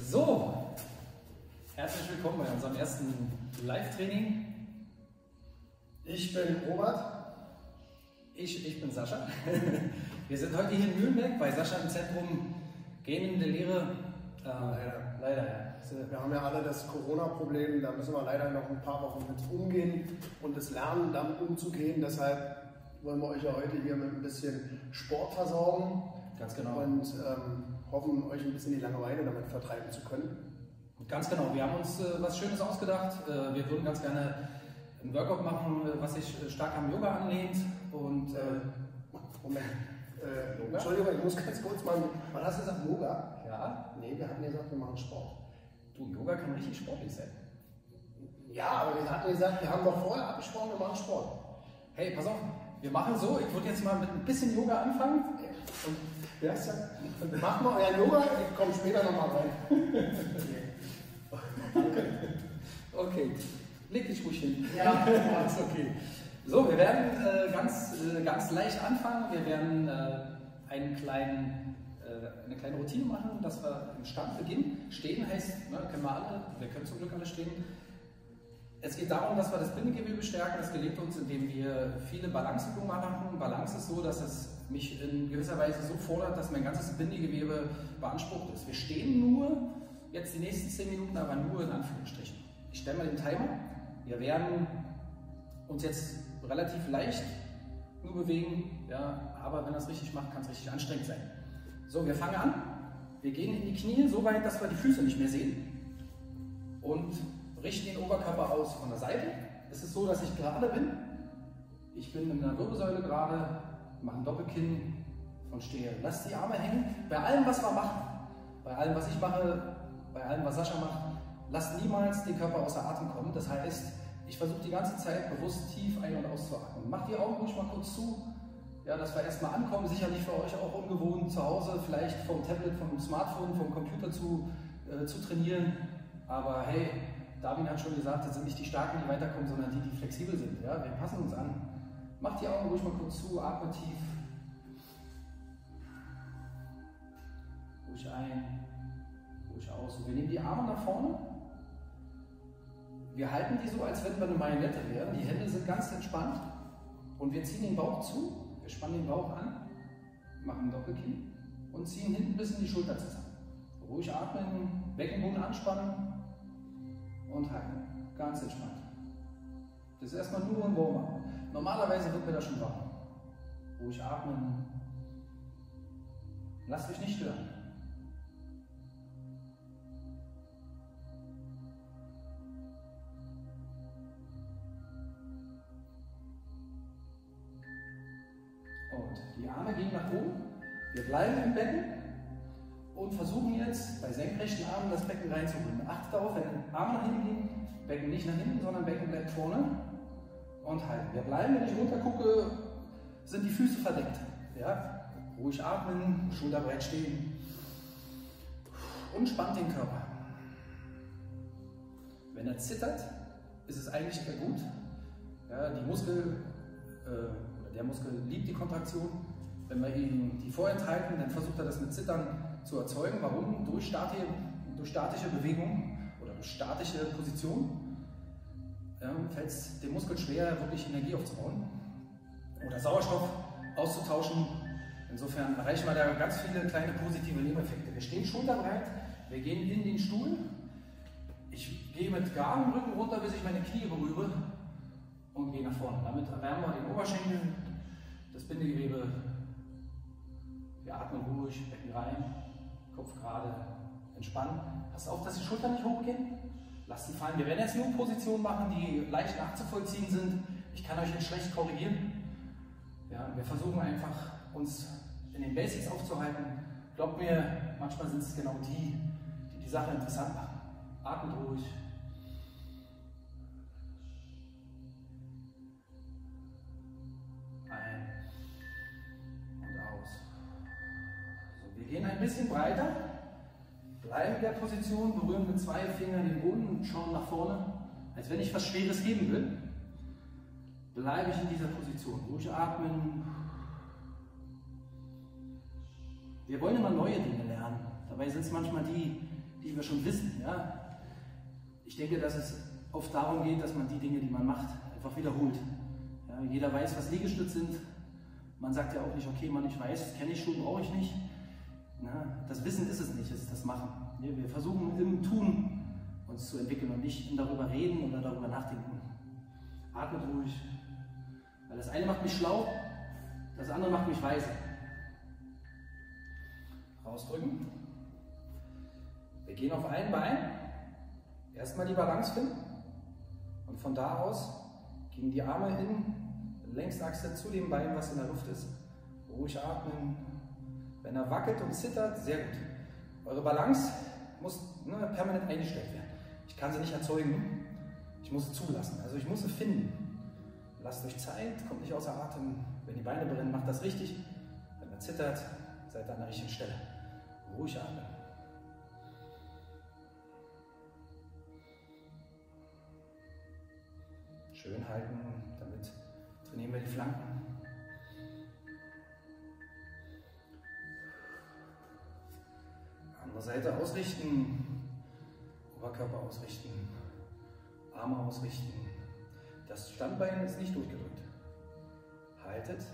So, herzlich willkommen bei unserem ersten Live-Training. Ich bin Robert. Ich bin Sascha. Wir sind heute hier in Mühlenberg bei Sascha im Zentrum Gaming der Lehre. Leider, ja. Wir haben ja alle das Corona-Problem, da müssen wir leider noch ein paar Wochen mit umgehen und das lernen, damit umzugehen. Deshalb wollen wir euch ja heute hier mit ein bisschen Sport versorgen. Ganz genau. Und hoffen, euch ein bisschen die Langeweile damit vertreiben zu können. Ganz genau. Wir haben uns was Schönes ausgedacht. Wir würden ganz gerne ein Workout machen, was sich stark am Yoga anlehnt. Und Moment. Entschuldigung, ich muss ganz kurz mal. Wann hast du gesagt Yoga? Ja. Nee, wir hatten gesagt, wir machen Sport. Du, Yoga kann richtig sportlich sein. Ja, aber wir hatten gesagt, wir haben doch vorher abgesprochen, wir machen Sport. Hey, pass auf, wir machen so, ich würde jetzt mal mit ein bisschen Yoga anfangen. Und ja, macht mal euer Yoga, ich komme später nochmal rein. Okay, leg dich ruhig hin. Ja, ist okay. So, wir werden ganz leicht anfangen. Wir werden eine kleine Routine machen, dass wir im Stand beginnen. Stehen heißt, ne, kennen wir alle, wir können zum Glück alle stehen. Es geht darum, dass wir das Bindegewebe stärken. Das gelingt uns, indem wir viele Balanceübungen machen. Balance ist so, dass es mich in gewisser Weise so fordert, dass mein ganzes Bindegewebe beansprucht ist. Wir stehen nur, jetzt die nächsten 10 Minuten, aber nur in Anführungsstrichen. Ich stelle mal den Timer. Wir werden uns jetzt relativ leicht nur bewegen, ja, aber wenn er es richtig macht, kann es richtig anstrengend sein. So, wir fangen an. Wir gehen in die Knie so weit, dass wir die Füße nicht mehr sehen und richten den Oberkörper aus von der Seite. Es ist so, dass ich gerade bin. Ich bin in der Wirbelsäule gerade, mache ein Doppelkinn und stehe. Lasst die Arme hängen. Bei allem, was wir machen, bei allem, was ich mache, bei allem, was Sascha macht, lasst niemals den Körper außer Atem kommen. Das heißt, ich versuche die ganze Zeit bewusst tief ein- und auszuatmen. Macht die Augen ruhig mal kurz zu, ja, dass wir erstmal ankommen. Sicherlich für euch auch ungewohnt, zu Hause vielleicht vom Tablet, vom Smartphone, vom Computer zu trainieren. Aber hey, Darwin hat schon gesagt, das sind nicht die Starken, die weiterkommen, sondern die, die flexibel sind. Ja? Wir passen uns an. Macht die Augen ruhig mal kurz zu, atmet tief. Ruhig ein, ruhig aus. Und wir nehmen die Arme nach vorne. Wir halten die so, als wenn wir eine Marionette wären. Die Hände sind ganz entspannt. Und wir ziehen den Bauch zu. Wir spannen den Bauch an, machen ein Doppelkinn und ziehen hinten bis in die Schulter zusammen. Ruhig atmen, Beckenboden anspannen und halten. Ganz entspannt. Das ist erstmal nur ein Warm-up. Normalerweise wird mir das schon warm. Ruhig atmen. Lasst euch nicht stören. Und die Arme gehen nach oben. Wir bleiben im Becken und versuchen jetzt bei senkrechten Armen das Becken reinzubringen. Achtet darauf, wenn Arme nach hinten gehen, Becken nicht nach hinten, sondern Becken bleibt vorne und halten. Wir bleiben, wenn ich runter gucke, sind die Füße verdeckt. Ja? Ruhig atmen, schulterbreit stehen und spannt den Körper. Wenn er zittert, ist es eigentlich eher gut. Ja, der Muskel liebt die Kontraktion. Wenn wir ihm die vorenthalten, dann versucht er das mit Zittern zu erzeugen. Warum? Durch statische Bewegung oder durch statische Position fällt es dem Muskel schwer, wirklich Energie aufzubauen oder Sauerstoff auszutauschen. Insofern erreichen wir da ganz viele kleine positive Nebeneffekte. Wir stehen schulterbreit, wir gehen in den Stuhl. Ich gehe mit geradem Rücken runter, bis ich meine Knie berühre und gehe nach vorne. Damit erwärmen wir den Oberschenkel, das Bindegewebe. Wir atmen ruhig, Becken rein, Kopf gerade, entspannen. Passt auf, dass die Schultern nicht hochgehen. Lasst sie fallen. Wir werden jetzt nur Positionen machen, die leicht nachzuvollziehen sind. Ich kann euch jetzt schlecht korrigieren. Ja, wir versuchen einfach, uns in den Basics aufzuhalten. Glaubt mir, manchmal sind es genau die die Sache interessant machen. Atmet ruhig. Ein und aus. So, wir gehen ein bisschen breiter, bleiben in der Position, berühren mit 2 Fingern den Boden und schauen nach vorne, als wenn ich was Schweres heben will. Bleibe ich in dieser Position. Ruhig atmen. Wir wollen immer neue Dinge lernen. Dabei sind es manchmal die die wir schon wissen. Ja? Ich denke, dass es oft darum geht, dass man die Dinge, die man macht, einfach wiederholt. Ja? Jeder weiß, was Liegestütze sind. Man sagt ja auch nicht, okay, Mann, ich weiß, kenne ich schon, brauche ich nicht. Na, das Wissen ist es nicht, es ist das Machen. Wir versuchen im Tun uns zu entwickeln und nicht im darüber reden oder darüber nachdenken. Atmet ruhig, weil das eine macht mich schlau, das andere macht mich weise. Rausdrücken. Wir gehen auf ein Bein, erstmal die Balance finden und von da aus gehen die Arme in Längsachse zu dem Bein, was in der Luft ist. Ruhig atmen. Wenn er wackelt und zittert, sehr gut. Eure Balance muss permanent eingestellt werden. Ich kann sie nicht erzeugen, ich muss sie zulassen. Also ich muss sie finden. Lasst euch Zeit, kommt nicht außer Atem. Wenn die Beine brennen, macht das richtig. Wenn er zittert, seid ihr an der richtigen Stelle. Ruhig atmen. Schön halten, damit trainieren wir die Flanken. Andere Seite ausrichten, Oberkörper ausrichten, Arme ausrichten. Das Standbein ist nicht durchgedrückt. Haltet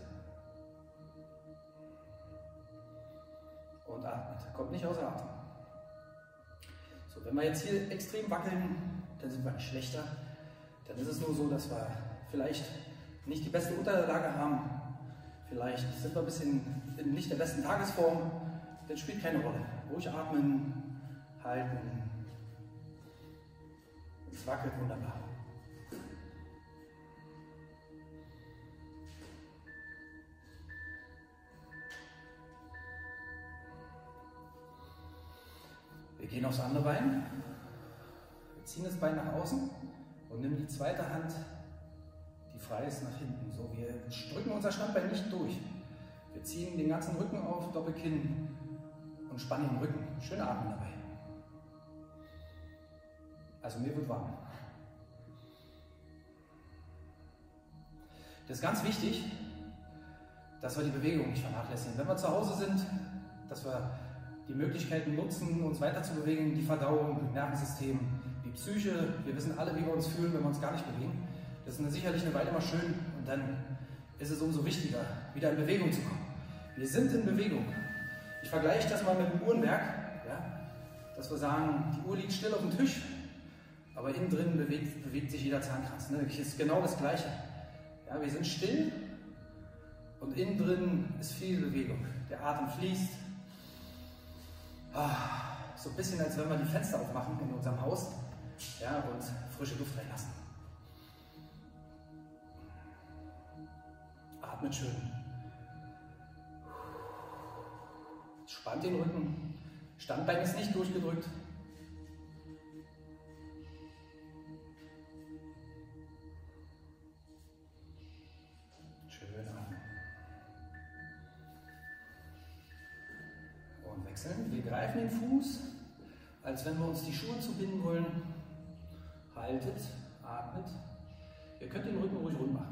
und atmet. Kommt nicht außer Atem. So, wenn wir jetzt hier extrem wackeln, dann sind wir nicht schlechter. Dann ist es nur so, dass wir vielleicht nicht die beste Unterlage haben. Vielleicht sind wir ein bisschen in nicht der besten Tagesform. Das spielt keine Rolle. Ruhig atmen, halten. Es wackelt wunderbar. Wir gehen aufs andere Bein. Wir ziehen das Bein nach außen und nehmen die zweite Hand, die frei ist, nach hinten. So, wir drücken unser Standbein nicht durch. Wir ziehen den ganzen Rücken auf, Doppelkinn und spannen den Rücken. Schön atmen dabei. Also mir wird warm. Das ist ganz wichtig, dass wir die Bewegung nicht vernachlässigen. Wenn wir zu Hause sind, dass wir die Möglichkeiten nutzen, uns weiter zu bewegen, die Verdauung, Nervensystem, die Psyche. Wir wissen alle, wie wir uns fühlen, wenn wir uns gar nicht bewegen. Das ist sicherlich eine Weile mal schön und dann ist es umso wichtiger, wieder in Bewegung zu kommen. Wir sind in Bewegung. Ich vergleiche das mal mit dem Uhrenwerk, ja? Dass wir sagen, die Uhr liegt still auf dem Tisch, aber innen drin bewegt sich jeder Zahnkranz. Ne? Das ist genau das Gleiche. Ja, wir sind still und innen drin ist viel Bewegung. Der Atem fließt. So ein bisschen, als wenn wir die Fenster aufmachen in unserem Haus, ja, und frische Luft reinlassen. Atmet schön. Spannt den Rücken. Standbein ist nicht durchgedrückt. Schön atmen. Und wechseln. Wir greifen den Fuß, als wenn wir uns die Schuhe zubinden wollen. Haltet, atmet. Ihr könnt den Rücken ruhig rund machen.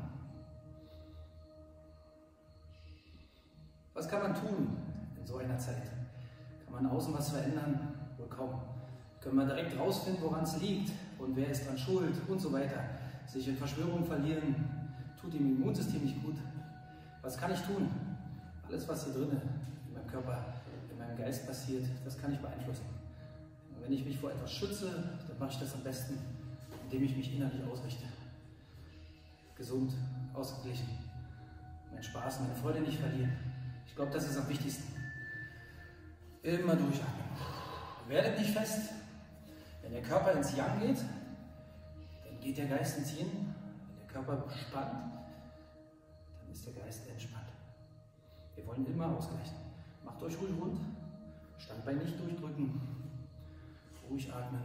Was kann man tun in so einer Zeit? Kann man außen was verändern? Wohl kaum. Können wir direkt rausfinden, woran es liegt und wer ist dran schuld und so weiter. Sich in Verschwörungen verlieren, tut dem Immunsystem nicht gut. Was kann ich tun? Alles, was hier drinnen in meinem Körper, in meinem Geist passiert, das kann ich beeinflussen. Und wenn ich mich vor etwas schütze, dann mache ich das am besten, indem ich mich innerlich ausrichte. Gesund, ausgeglichen, meinen Spaß, meine Freude nicht verlieren. Ich glaube, das ist am wichtigsten. Immer durchatmen. Werdet nicht fest. Wenn der Körper ins Yang geht, dann geht der Geist ins Yin. Wenn der Körper spannt, dann ist der Geist entspannt. Wir wollen immer ausgleichen. Macht euch ruhig rund. Standbein nicht durchdrücken. Ruhig atmen.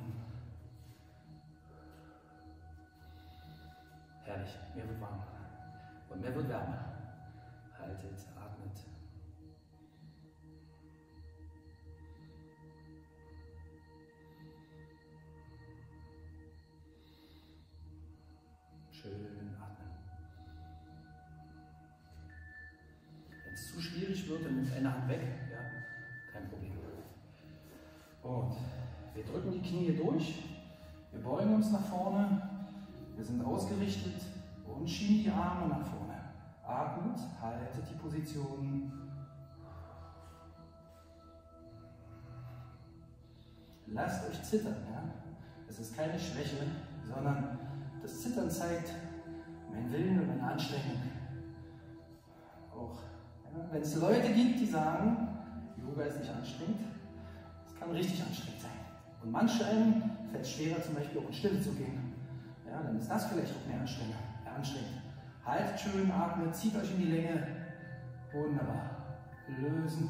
Herrlich. Mir wird warm. Und mir wird wärmer. Haltet, atmet. Schön atmen. Wenn es zu schwierig wird, dann nimmt eine Hand weg. Ja, kein Problem. Und Wir drücken die Knie durch, wir beugen uns nach vorne, wir sind ausgerichtet und schieben die Arme nach vorne. Atmet, haltet die Position. Lasst euch zittern. Ja? Es ist keine Schwäche, sondern das Zittern zeigt meinen Willen und meine Anstrengung. Auch ja, wenn es Leute gibt, die sagen, Yoga ist nicht anstrengend, es kann richtig anstrengend sein. Und manch einem fällt es schwerer, zum Beispiel auch in Stille zu gehen. Ja, dann ist das vielleicht auch mehr anstrengend. Haltet schön, atmet, zieht euch in die Länge. Wunderbar. Lösen.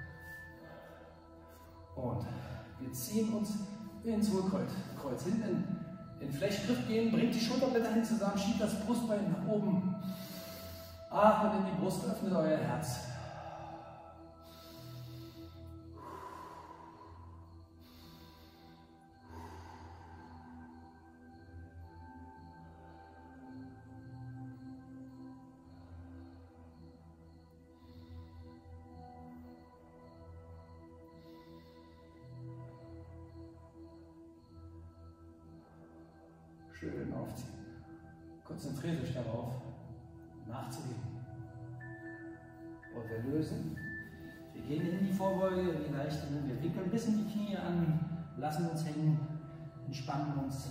Und wir ziehen uns ins Hohlkreuz. Hinten in Flechtgriff gehen, bringt die Schulterblätter hin zusammen, schiebt das Brustbein nach oben. Atmet in die Brust, öffnet euer Herz. Schön aufziehen. Konzentriert euch darauf, nachzugeben. Und wir lösen. Wir gehen in die Vorbeuge, in die leichte. Wir wickeln ein bisschen die Knie an, lassen uns hängen, entspannen uns.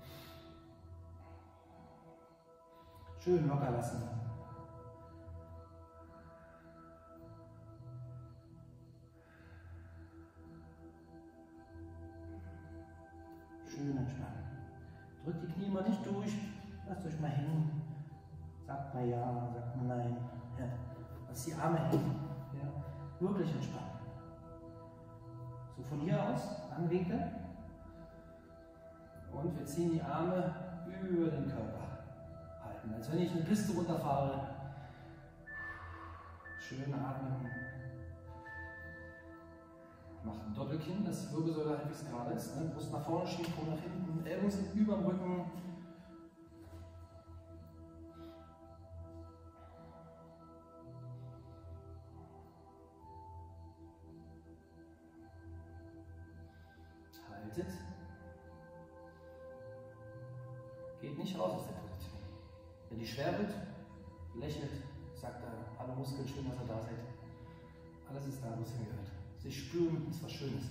Schön locker lassen. Schön entspannen. Drückt die Knie mal nicht durch, lasst euch mal hängen. Sagt mal ja, sagt mal nein. Ja. Lasst die Arme hängen. Ja. Wirklich entspannen. So von hier aus anwinkeln. Und wir ziehen die Arme über den Körper. Halten, als wenn ich eine Piste runterfahre. Schön atmen. Macht ein Doppelkinn, dass die Wirbelsäule halbwegs gerade ist. Ne? Brust nach vorne schieben, Po nach hinten. Ellbogen sind über dem Rücken. Haltet. Geht nicht raus aus der Position. Wenn die schwer wird, lächelt, sagt er, hallo Muskeln, schön, dass ihr da seid. Alles ist da, wo es hingehört. Sich spüren ist was Schönes.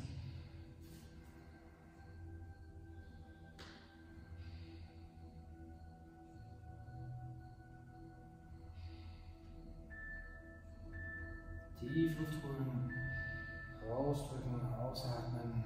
Tief Luft holen, rausdrücken, ausatmen.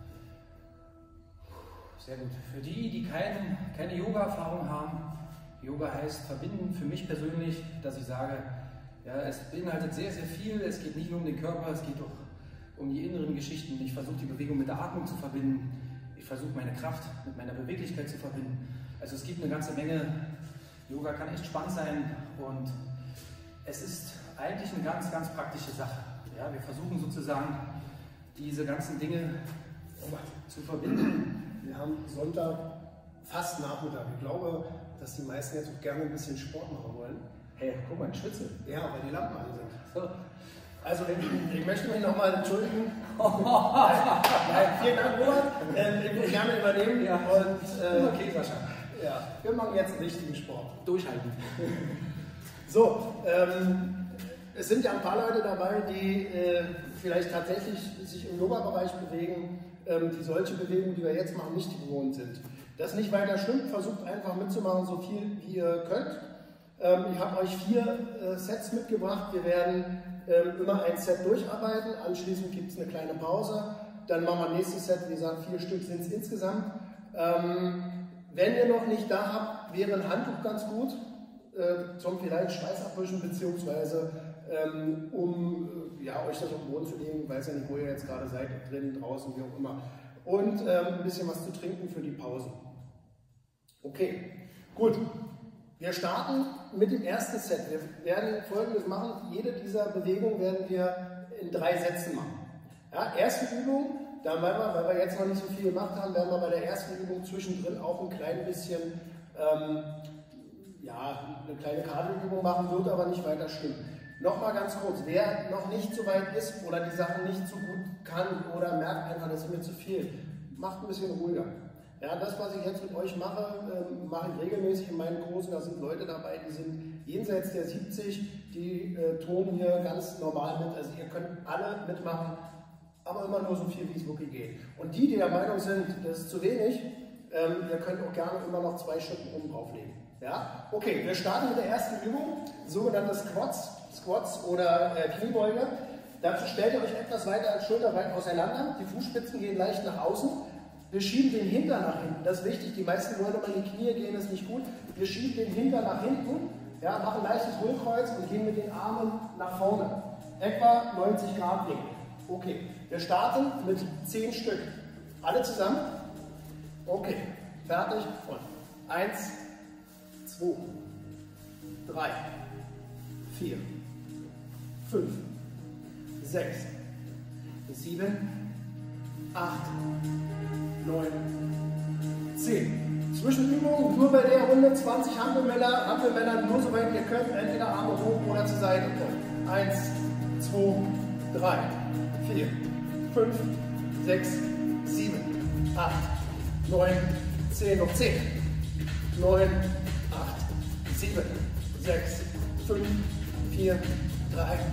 Sehr gut. Für die, die keine Yoga-Erfahrung haben, Yoga heißt verbinden, für mich persönlich, dass ich sage, ja, es beinhaltet sehr, sehr viel. Es geht nicht nur um den Körper, es geht auch um die inneren Geschichten. Ich versuche die Bewegung mit der Atmung zu verbinden. Ich versuche meine Kraft mit meiner Beweglichkeit zu verbinden. Also es gibt eine ganze Menge. Yoga kann echt spannend sein und es ist eigentlich eine ganz, ganz praktische Sache. Ja, wir versuchen sozusagen diese ganzen Dinge zu verbinden. Wir haben Sonntag fast Nachmittag. Ich glaube, dass die meisten jetzt auch gerne ein bisschen Sport machen wollen. Hey, guck mal, ein Schwitze. Ja, weil die Lampen an sind. So. Also ich möchte mich nochmal entschuldigen. Nein, vielen Dank, Robert. Ich will gerne übernehmen. Ja. Und, okay, Sascha. Ja, wir machen jetzt einen richtigen Sport. Durchhalten. So, es sind ja ein paar Leute dabei, die vielleicht tatsächlich sich im Yoga-Bereich bewegen, die solche Bewegungen, die wir jetzt machen, nicht gewohnt sind. Das ist nicht weiter schlimm, versucht einfach mitzumachen, so viel wie ihr könnt. Ich habe euch 4 Sets mitgebracht. Wir werden immer ein Set durcharbeiten, anschließend gibt es eine kleine Pause. Dann machen wir ein nächstes Set, wie gesagt, 4 Stück sind es insgesamt. Wenn ihr noch nicht da habt, wäre ein Handtuch ganz gut, zum vielleicht Schweiß abwischen, beziehungsweise ja, euch das auf den Boden zu legen, weiß ja nicht, wo ihr jetzt gerade seid, drin, draußen, wie auch immer. Und ein bisschen was zu trinken für die Pause. Okay, gut. Wir starten mit dem ersten Set. Wir werden Folgendes machen. Jede dieser Bewegungen werden wir in 3 Sätzen machen. Ja, erste Übung, da weil wir jetzt noch nicht so viel gemacht haben, werden wir bei der ersten Übung zwischendrin auch ein klein bisschen ja, eine kleine Kardioübung machen, wird aber nicht weiter schlimm. Nochmal ganz kurz, wer noch nicht so weit ist oder die Sachen nicht so gut kann oder merkt einfach, das ist mir zu viel, macht ein bisschen ruhiger. Ja, das, was ich jetzt mit euch mache, mache ich regelmäßig in meinen Kursen. Da sind Leute dabei, die sind jenseits der 70, die turnen hier ganz normal mit. Also ihr könnt alle mitmachen, aber immer nur so viel, wie es wirklich geht. Und die der Meinung sind, das ist zu wenig, ihr könnt auch gerne immer noch 2 Stunden oben drauflegen. Ja? Okay, wir starten mit der ersten Übung, sogenannte Squats oder Kniebeuge. Dazu stellt ihr euch etwas weiter als schulterbreit auseinander. Die Fußspitzen gehen leicht nach außen. Wir schieben den Hintern nach hinten. Das ist wichtig. Die meisten wollen immer in die Knie gehen, ist nicht gut. Wir schieben den Hintern nach hinten, ja, machen ein leichtes Hohlkreuz und gehen mit den Armen nach vorne. Etwa 90 Grad Winkel. Okay, wir starten mit 10 Stück. Alle zusammen? Okay, fertig und 1, 2, 3, 4, 5, 6, 7, 8, 9, 10. Zwischenübung, nur bei der Runde 20 Hampelmänner, nur so weit ihr könnt, entweder Arme hoch oder zur Seite. 1, 2, 3, 4, 5, 6, 7, 8, 9, 10, noch 10. 9, 8, 7, 6, 5, 4, 3, 2, 1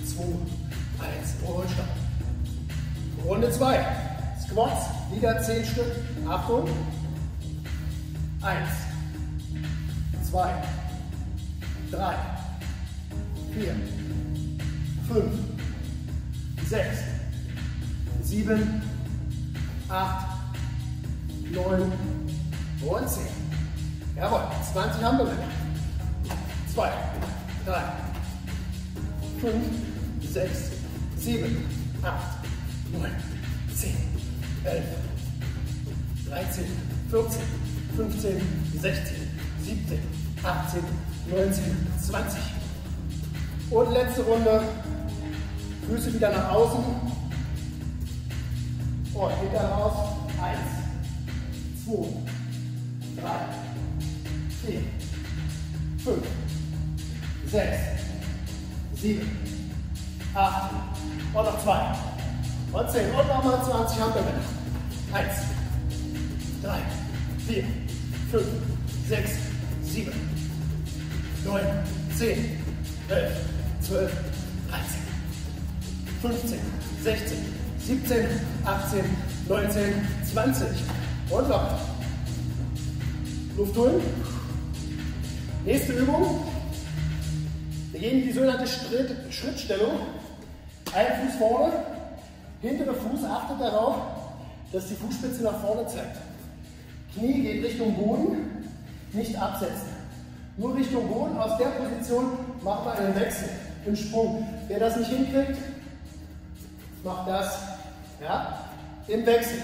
und Stopp. Runde 2. Squats, wieder 10 Stück. Achtung. 1, 2, 3, 4, 5, 6, 7, 8, 9 und 10. Jawohl, 20 haben wir mit. 2, 3, 5, 6, 7, 8, 9, 10, 11, 13, 14, 15, 16, 17, 18, 19, 20. Und letzte Runde. Füße wieder nach außen. Und hinter raus. 1, 2, 3, 4, 5, 6, 7, 8 und noch 2. Und 10 und nochmal 20 Hampelmänner. 1, 3, 4, 5, 6, 7, 9, 10, 11, 12, 13, 15, 16, 17, 18, 19, 20. Und locker. Luft holen. Nächste Übung. Wir gehen in die sogenannte Schrittstellung. Ein Fuß vorne, hintere Fuß, achtet darauf, dass die Fußspitze nach vorne zeigt. Knie geht Richtung Boden, nicht absetzen. Nur Richtung Boden, aus der Position macht man einen Wechsel im Sprung. Wer das nicht hinkriegt, macht das, ja, im Wechsel.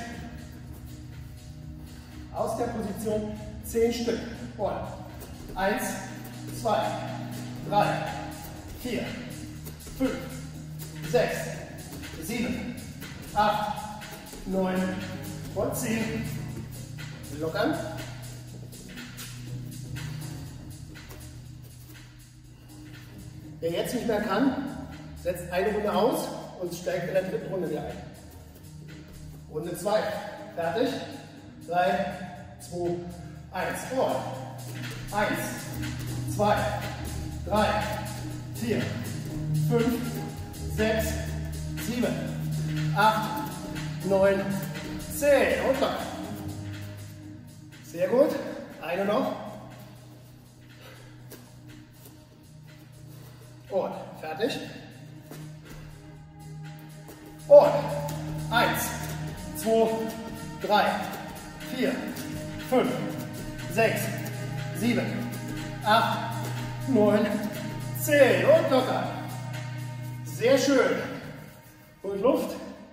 Aus der Position 10 Stück. Und 1, 2, 3, 4, 5, 6, 7, 8, 9 und 10. Lockern. Wer jetzt nicht mehr kann, setzt eine Runde aus und steigt in der dritten Runde wieder ein. Runde 2. Fertig. 3, 2, 1. Vor. 1, 2, 3, 4, 5, 6, 7, 8, 9, 10. Und locker. Sehr gut. Eine noch. Und fertig. Und 1, 2, 3, 4, 5, 6, 7, 8, 9, 10. Und locker. Sehr schön. Holt Luft.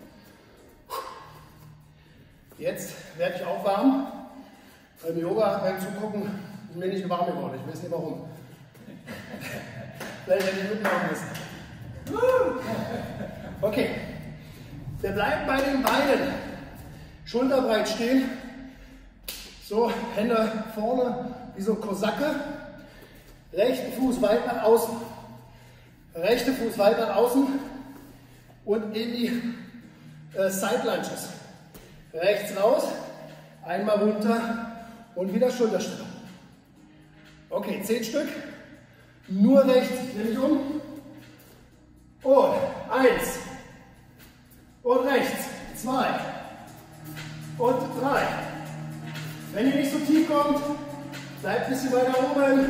Jetzt werde ich auch warm. Beim Yoga, beim Zugucken, ist mir nicht warm geworden. Ich weiß nicht warum. Vielleicht hätte ich mitmachen müssen. Okay. Wir bleiben bei den Beinen. Schulterbreit stehen. So, Hände vorne, wie so ein Kosake. Rechten Fuß weit nach außen. Rechter Fuß weit nach außen. Und in die Side Lunges. rechts raus, einmal runter und wieder Schulterstraffen. Okay, 10 Stück. Nur rechts, nehme ich um. Und 1. Und rechts, 2. Und 3. Wenn ihr nicht so tief kommt, bleibt ein bisschen weiter oben.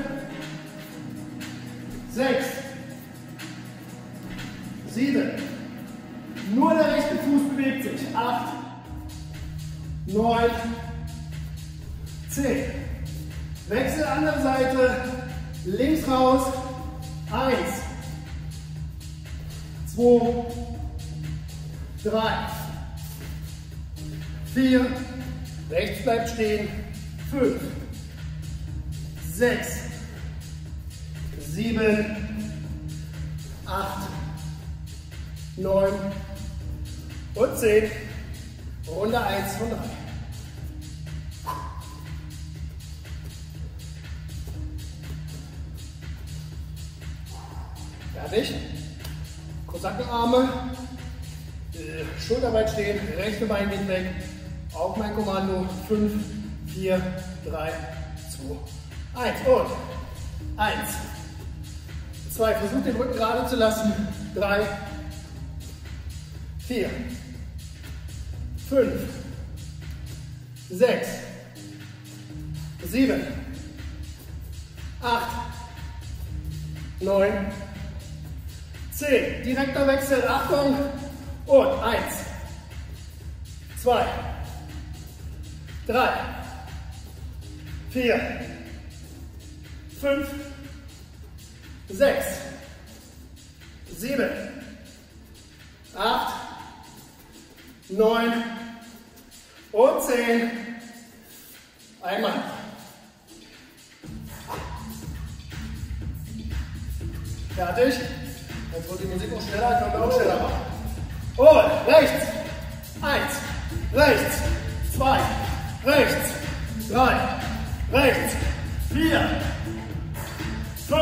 6. 7. Nur der rechte Fuß bewegt sich. 8. 9. 10. Wechsel andere Seite. Links raus. 1. 2. 3. 4. Rechts bleibt stehen. 5. 6. 7. 8. 9 und 10. Runde 1 von 3. Fertig. Kosakenarme. Schulter weit stehen. Rechte Bein geht weg. Auf mein Kommando. 5, 4, 3, 2, 1. Und 1, 2. Versucht den Rücken gerade zu lassen. 3, 4, 5, 6, 7, 8, 9, 10. Direkter Wechsel, Achtung. Und 1, 2, 3, 4, 5, 6, 7, 8, 9 und 10. Einmal. Fertig. Jetzt wird die Musik auch schneller, können wir auch schneller machen. Und rechts. 1, rechts. 2, rechts. 3, rechts. 4, 5,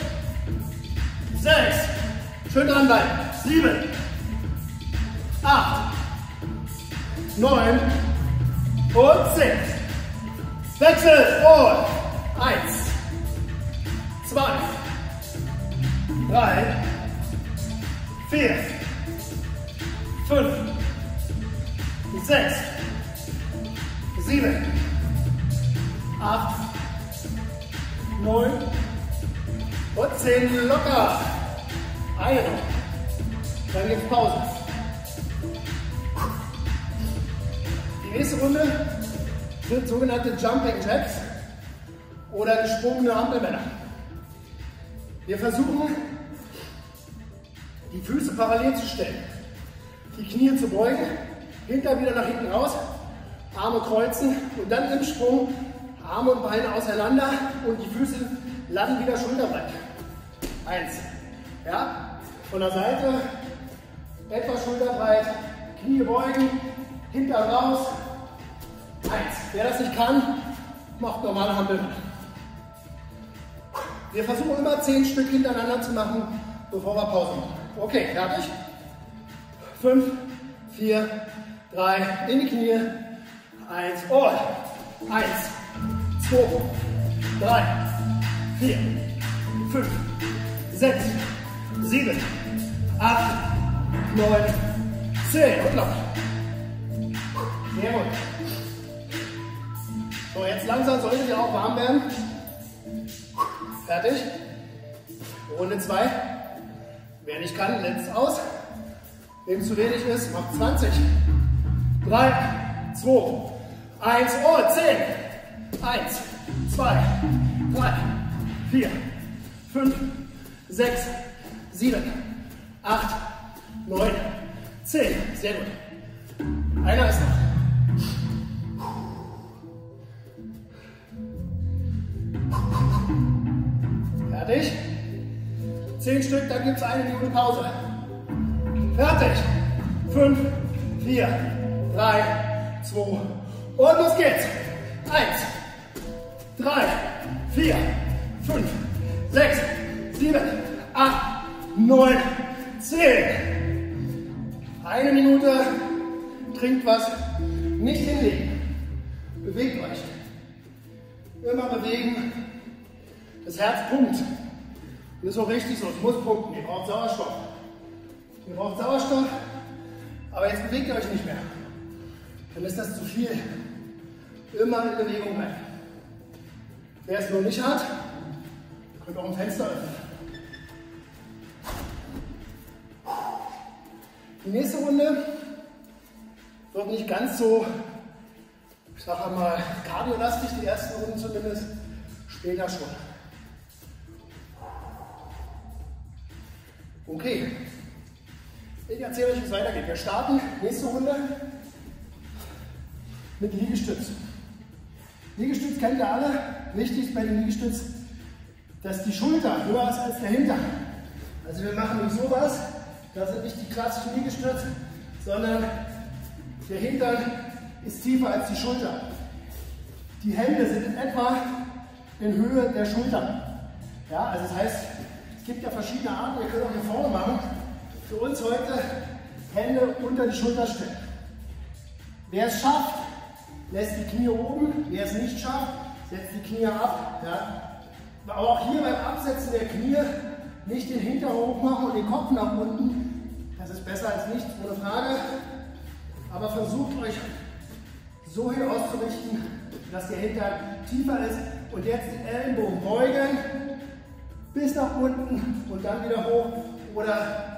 6. Schön dranbleiben. 7, 8, 9 und 10. Wechsel und 1, 2, 3, 4, 5, 6, 7, 8, 9 und 10. Locker. Eine noch. Dann gibt's Pause. Die nächste Runde sind sogenannte Jumping Jacks oder gesprungene Hampelmänner. Wir versuchen, die Füße parallel zu stellen, die Knie zu beugen, Hinter wieder nach hinten raus, Arme kreuzen und dann im Sprung Arme und Beine auseinander und die Füße landen wieder schulterbreit. 1. Ja? Von der Seite etwas schulterbreit, Knie beugen, Hinter raus. 1. Wer das nicht kann, macht normale Hampelmänner. Wir versuchen immer 10 Stück hintereinander zu machen, bevor wir Pause machen. Okay, fertig? 5, 4, 3, in die Knie. 1, und 1, 2, 3, 4, 5, 6, 7, 8, 9, 10 und locker. Sehr gut. So, jetzt langsam solltet ihr auch warm werden. Fertig. Runde 2. Wer nicht kann, letzt aus. Wem zu wenig ist, macht 20. 3, 2, 1 und 10. 1, 2, 3, 4, 5, 6, 7, 8, 9, 10. Sehr gut. Einer ist noch. Fertig. 10 Stück, dann gibt es eine Minute Pause. Fertig. 5, 4, 3, 2 und los geht's. 1, 3, 4, 5, 6, 7, 8, 9, 10. Eine Minute. Trinkt was. Nicht hinlegen. Bewegt euch. Immer bewegen. Das Herz pumpt. Und das ist auch richtig so. Es muss pumpen. Ihr braucht Sauerstoff. Ihr braucht Sauerstoff. Aber jetzt bewegt ihr euch nicht mehr. Dann ist das zu viel. Immer in Bewegung bleiben. Wer es noch nicht hat, könnt auch ein Fenster öffnen. Die nächste Runde wird nicht ganz so, ich sage mal, kardiolastig, die ersten Runden zumindest, später schon. Okay, ich erzähle euch, wie es weitergeht. Wir starten nächste Runde mit Liegestütz. Liegestütz kennt ihr alle. Wichtig ist bei dem Liegestütz, dass die Schulter höher ist als der Hintern. Also wir machen nicht sowas, das sind nicht die klassischen Liegestütze, sondern der Hintern ist tiefer als die Schulter. Die Hände sind in etwa in Höhe der Schultern. Ja, also das heißt, es gibt ja verschiedene Arten, ihr könnt auch hier vorne machen. Für uns heute Hände unter die Schulter stellen. Wer es schafft, lässt die Knie oben. Wer es nicht schafft, setzt die Knie ab. Ja. Aber auch hier beim Absetzen der Knie nicht den Hintern hoch machen und den Kopf nach unten. Das ist besser als nichts, ohne Frage. Aber versucht euch so hin auszurichten, dass der Hintern tiefer ist. Und jetzt den Ellenbogen beugen, bis nach unten und dann wieder hoch. Oder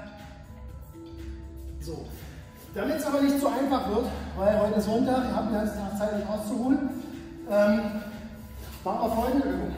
so. Damit es aber nicht zu einfach wird, weil heute ist Sonntag, ihr habt den ganzen Tag Zeit, euch auszuholen, machen wir folgende Übung.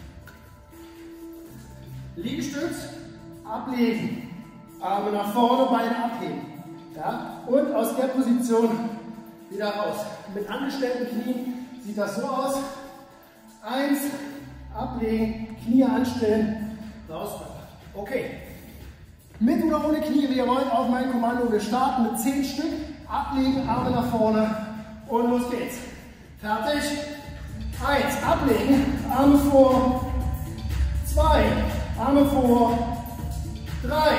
Liegestütz, ablegen, Arme nach vorne, Beine abheben. Ja? Und aus der Position wieder raus. Mit angestellten Knien sieht das so aus. 1, ablegen, Knie anstellen, rausfallen. Okay. Mit oder ohne Knie, wie ihr wollt, auf mein Kommando. Wir starten mit 10 Stück. Ablegen, Arme nach vorne und los geht's. Fertig. 1, ablegen, Arme vor. 2, Arme vor. 3,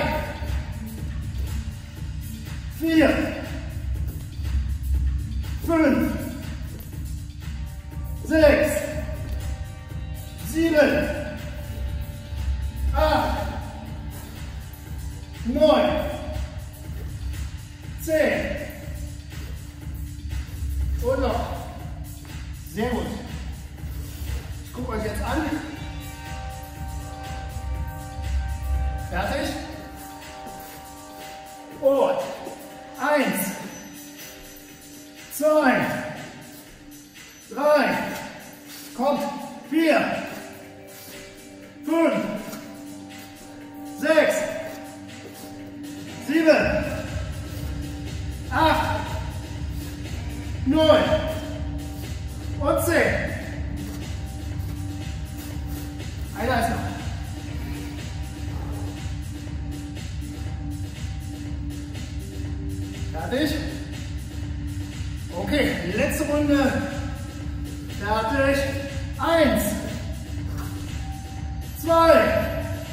4, 5, 6, 7, 8, 9, 10 und noch. Sehr gut. Ich gucke euch jetzt an. Fertig? Und 1, 2, 3, kommt, 4, 5, 6, 7, 8, 9 und 10. Einer ist noch. Fertig? Okay, die letzte Runde. Fertig. 1, 2,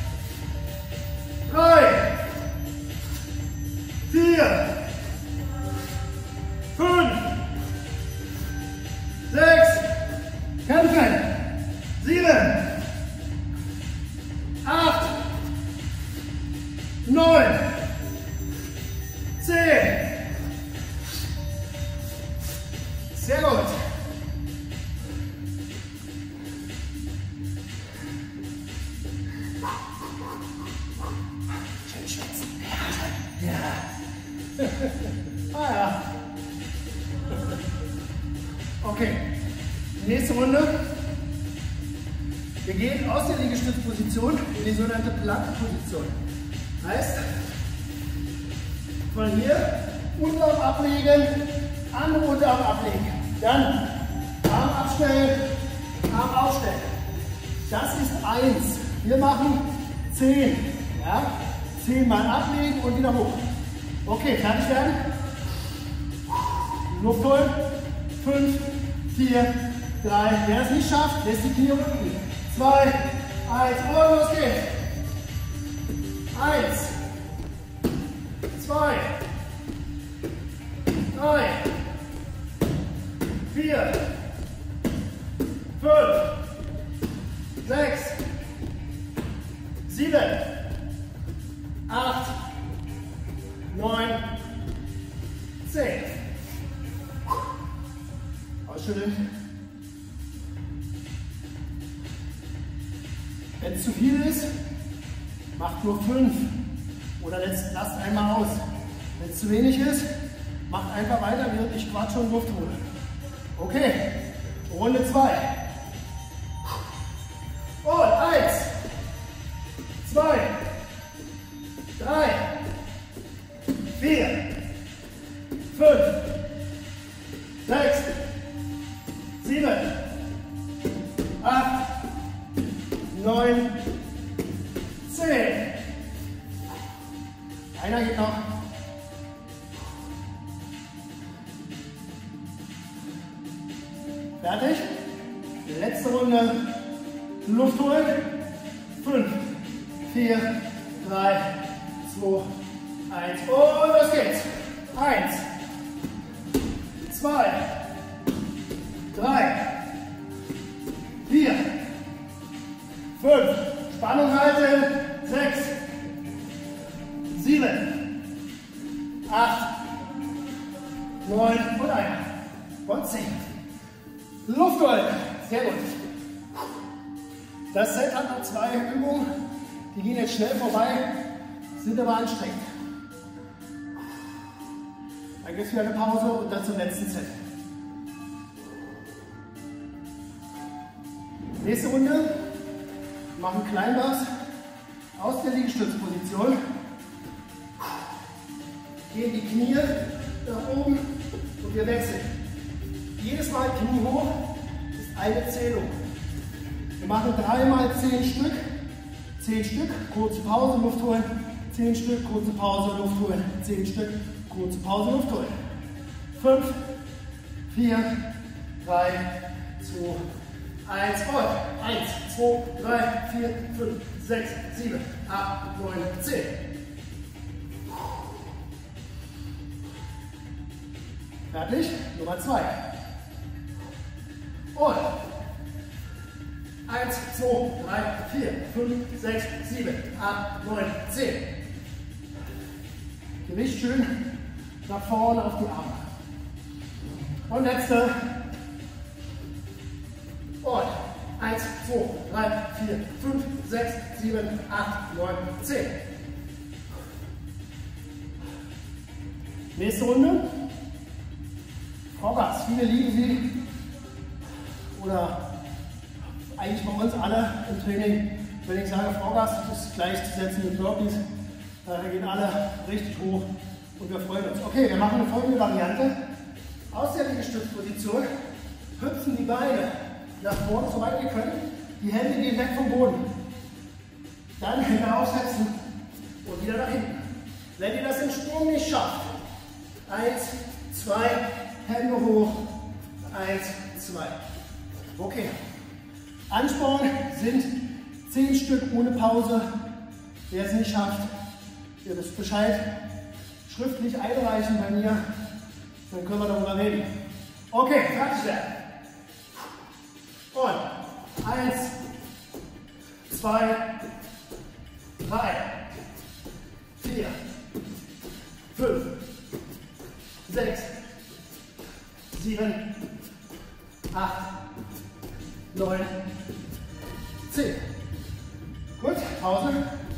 3, 4, 5, 6, kämpfen, 7, 8, 9, 10. Sehr gut. Schön schwitzen. Ja. Ah ja. Okay. Nächste Runde. Wir gehen aus der Liegestützposition in die sogenannte Plankenposition. Heißt, von hier Unterarm ablegen, andere Unterarm ablegen. Dann Arm abstellen, Arm aufstellen. Das ist 1. Wir machen 10. Ja? 10 Mal ablegen und wieder hoch. Okay, fertig werden. Luft holen. 5, 4, 3. Wer es nicht schafft, lässt die Knie unten. 2, 1 und los geht's. 1, 2, 3, 4, 5, 6, 7, 8, 9, 10. Ausschütteln. Wenn es zu viel ist, macht nur 5 oder lasst einmal aus. Wenn es zu wenig ist, macht einfach weiter, während ich quatsche und Luft hole. Okay, Runde 2. Und 1, 2, 3, 4, 5, 6, 7, 8, 9, 10. Einer geht noch. Fertig. Letzte Runde. Luft holen. 5, 4, 3, 2, 1. Und los geht's. 1, 2, 3, 4, 5. Spannung halten. 6, 7, 8, 9 und 1. Und 10. Luft holen. Sehr gut. Das Set hat noch 2 Übungen. Die gehen jetzt schnell vorbei, sind aber anstrengend. Dann gibt es wieder eine Pause und dann zum letzten Set. Nächste Runde. Wir machen Kleinbars aus der Liegestützposition. Gehen die Knie nach oben und wir wechseln. Jedes Mal Knie hoch ist eine Zählung. Wir machen 3 mal 10 Stück. 10 Stück, kurze Pause, Luft holen. 10 Stück, kurze Pause, Luft holen. 10 Stück, kurze Pause, Luft holen. 5, 4, 3, 2, 1 und 1, 2, 3, 4, 5, 6, 7, 8, 9, 10. Fertig? Nummer 2. Und 1, 2, 3, 4, 5, 6, 7, 8, 9, 10. Gewicht schön nach vorne auf die Arme. Und letzte. Und 1, 2, 3, 4, 5, 6, 7, 8, 9, 10. Nächste Runde. Froggas. Viele lieben sie. Oder eigentlich bei uns alle im Training, wenn ich sage Froggas, ist gleichzusetzen mit Burpees. Da gehen alle richtig hoch und wir freuen uns. Okay, wir machen eine folgende Variante. Aus der Liegestützposition hüpfen die Beine nach vorne, soweit wir können. Die Hände gehen weg vom Boden. Dann Hände aufsetzen und wieder nach hinten. Wenn ihr das im Sprung nicht schafft, 1, 2, Hände hoch, 1, 2. Okay. Ansporn sind 10 Stück ohne Pause. Wer es nicht schafft, ihr wisst Bescheid. Schriftlich einreichen bei mir, dann können wir darüber reden. Okay, fertig werden. Und 1, 2, 3, 4, 5, 6, 7, 8, 9, 10. Gut, Pause.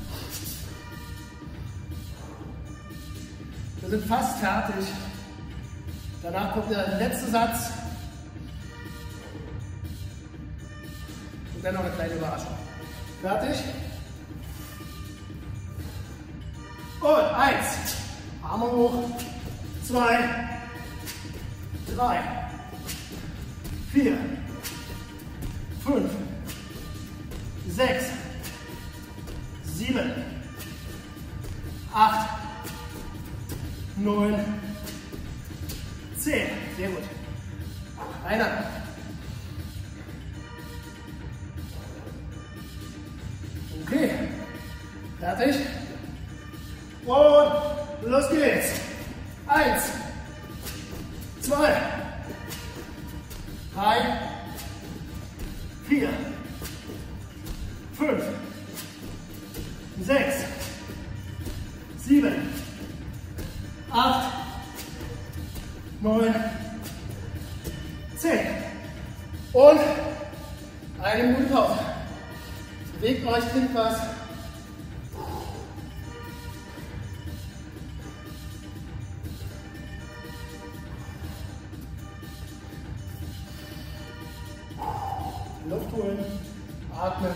Wir sind fast fertig. Danach kommt der letzte Satz. Und dann noch eine kleine Überraschung. Fertig? Und 1. Arme hoch. 2, 3, 4, 5, 6, 7, 8, 9, 10. Sehr gut. Einer. Okay. Fertig. Und los geht's. 1, 2, 3, 4, 5, 6, 7, 8, 9, 10. Und eine Minute Pause. Bewegt euch, trinkt was. Luft holen, atmen.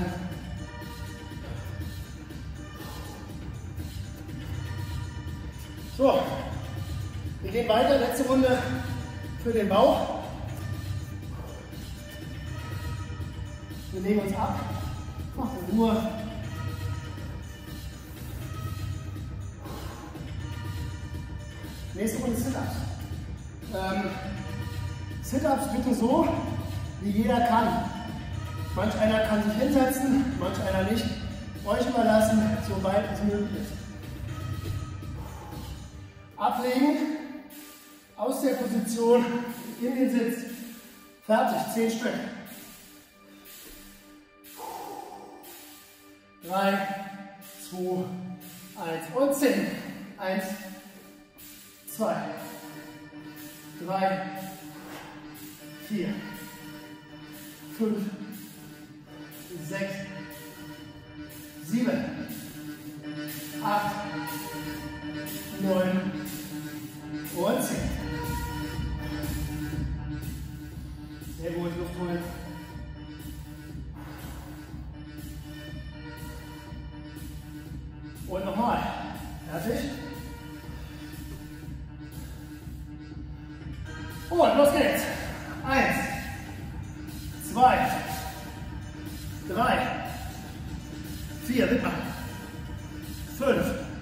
So, wir gehen weiter. Letzte Runde für den Bauch. Wir legen uns ab. Machen nur nächste Runde Sit-Ups. Sit-Ups bitte so, wie jeder kann. Manch einer kann sich hinsetzen, manch einer nicht. Euch überlassen, soweit es möglich ist. Ablegen, aus der Position in den Sitz. Fertig, 10 Stück. 3, 2, 1 und 10. 1, 2, 3, 4, 5, 6, 7, 8, 9 und 10. Sehr gut, Luft holen. Und nochmal. Fertig. Und los geht's. 1, 2, 3, 4, mitmachen. 5,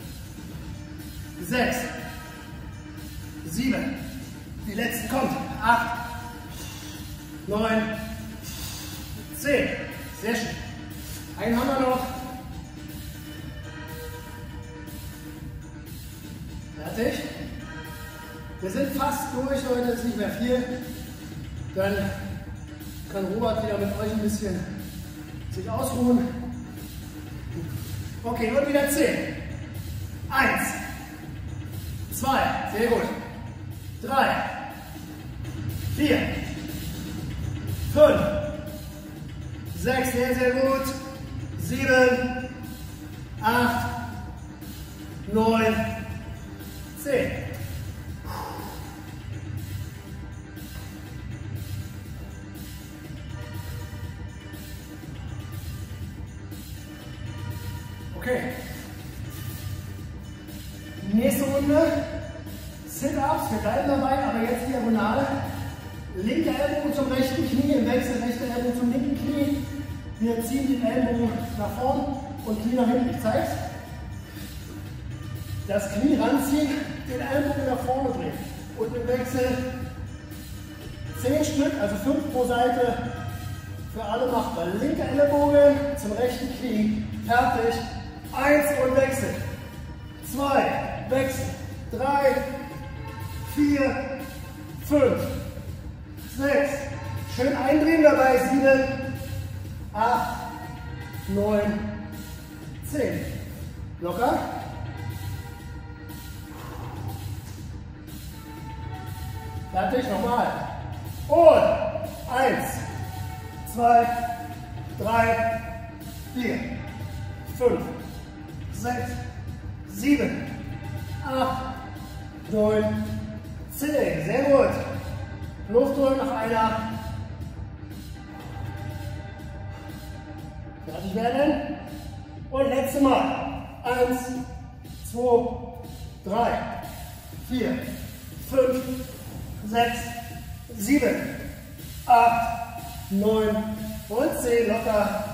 6, 7, die letzten kommt. 8, 9, 10. Sehr schön. Einen haben wir noch. Fertig. Wir sind fast durch, Leute, ist nicht mehr viel. Dann kann Robert wieder mit euch ein bisschen sich ausruhen. Okay, und wieder 10. 1, 2, sehr gut. 3, 4, 5, 6, sehr, sehr gut. 7, 8, 9, 10. Okay. Nächste Runde. Sit-Ups. Wir bleiben dabei, aber jetzt diagonal. Linker Ellbogen zum rechten Knie, im Wechsel rechter Ellbogen zum linken Knie. Wir ziehen den Ellbogen nach vorn und Knie nach hinten. Ich zeige es. Das Knie ranziehen, den Ellbogen nach vorne drehen. Und im Wechsel 10 Stück, also 5 pro Seite, für alle machbar. Linker Ellbogen zum rechten Knie. Fertig. 1 und Wechsel. 2, Wechsel. 3, 4, 5, 6. Schön eindrehen dabei. 7, 8, 9, 10. Locker. Fertig, nochmal. Und 1, 2, 3, 4, 5, 6, 7, 8, 9, 10. Sehr gut. Luft holen, noch einer. Fertig werden. Und letzte Mal. 1, 2, 3, 4, 5, 6, 7, 8, 9 und 10. Locker.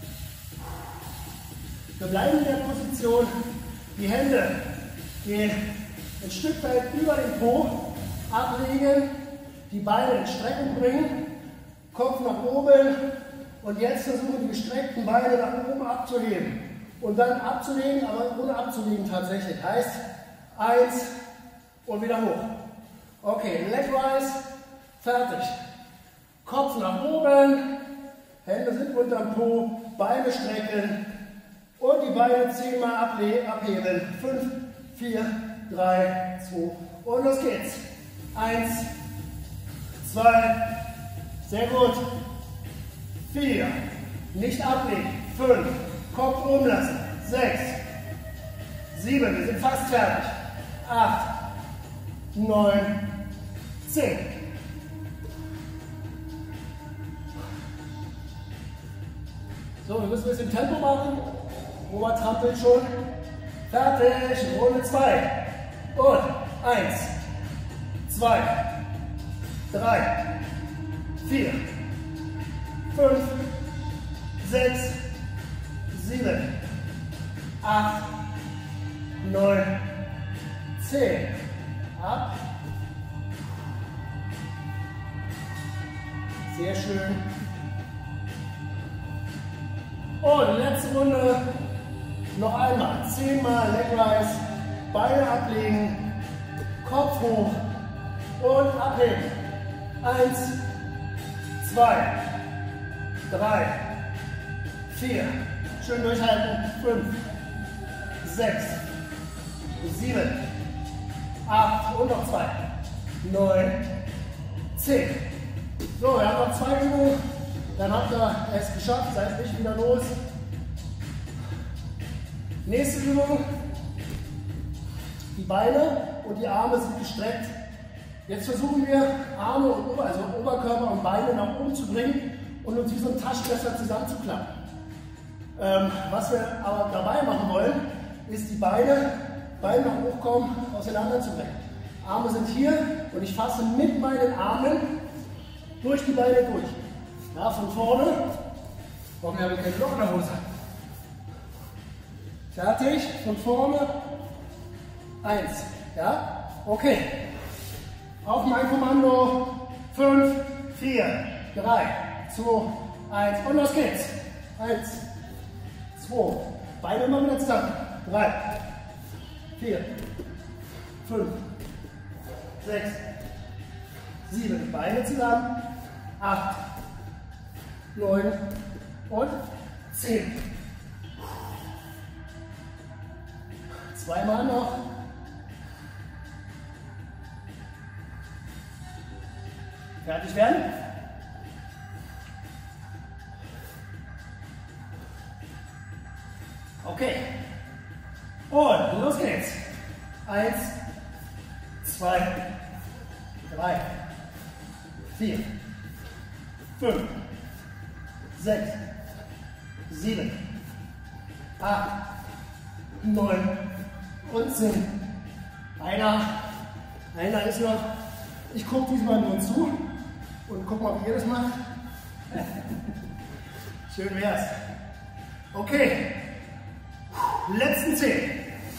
Wir bleiben in der Position. Die Hände gehen ein Stück weit über den Po. Ablegen. Die Beine in Streckung bringen. Kopf nach oben. Und jetzt versuchen die gestreckten Beine nach oben abzuheben. Und dann abzulegen, aber ohne abzulegen tatsächlich. Heißt 1 und wieder hoch. Okay, Leg Rise, fertig. Kopf nach oben, Hände sind unterm Po, Beine strecken und die Beine 10-mal abheben. 5, 4, 3, 2 und los geht's. 1, 2, sehr gut. 4, nicht ablegen. 5, Kopf oben lassen. 6, 7, wir sind fast fertig. 8, 9, 10. So, wir müssen ein bisschen Tempo machen. Ober trampelt schon. Fertig. Runde 2. Und 1, 2, 3, 4, 5, 6, 7, 8, 9, 10. Ab. Sehr schön. Und letzte Runde. Noch einmal. 10-mal Leg Rise. Beine ablegen. Kopf hoch. Und abheben. 1, 2, 3, 4. Schön durchhalten. 5, 6, 7, 8 und noch 2. 9, 10. So, wir haben noch 2 Übungen. Dann habt ihr es geschafft. Seid nicht wieder los. Nächste Übung. Die Beine und die Arme sind gestreckt. Jetzt versuchen wir, Arme und also Oberkörper und Beine nach oben zu bringen und uns wie so ein Taschenmesser zusammenzuklappen. Was wir aber dabei machen wollen, ist die Beine beim Hochkommen auseinanderzubringen. Arme sind hier und ich fasse mit meinen Armen durch die Beine durch. Ja, von vorne. Warum habe ich kein Loch in der Hose? Fertig, von vorne. 1. Ja? Okay. Auf mein Kommando. 5, 4, 3, 2, 1 und los geht's. 1, 2, Beine immer wieder zusammen. 3, 4, 5, 6, 7, Beine zusammen. 8, 9 und 10. Zweimal noch. Fertig werden. Okay. Und los geht's. 1, 2, 3, 4, 5, 6, 7, 8, 9 und 10. Einer ist noch. Ich gucke diesmal nur zu und guck mal, wie ihr das macht. Schön wär's. Okay. Letzten 10.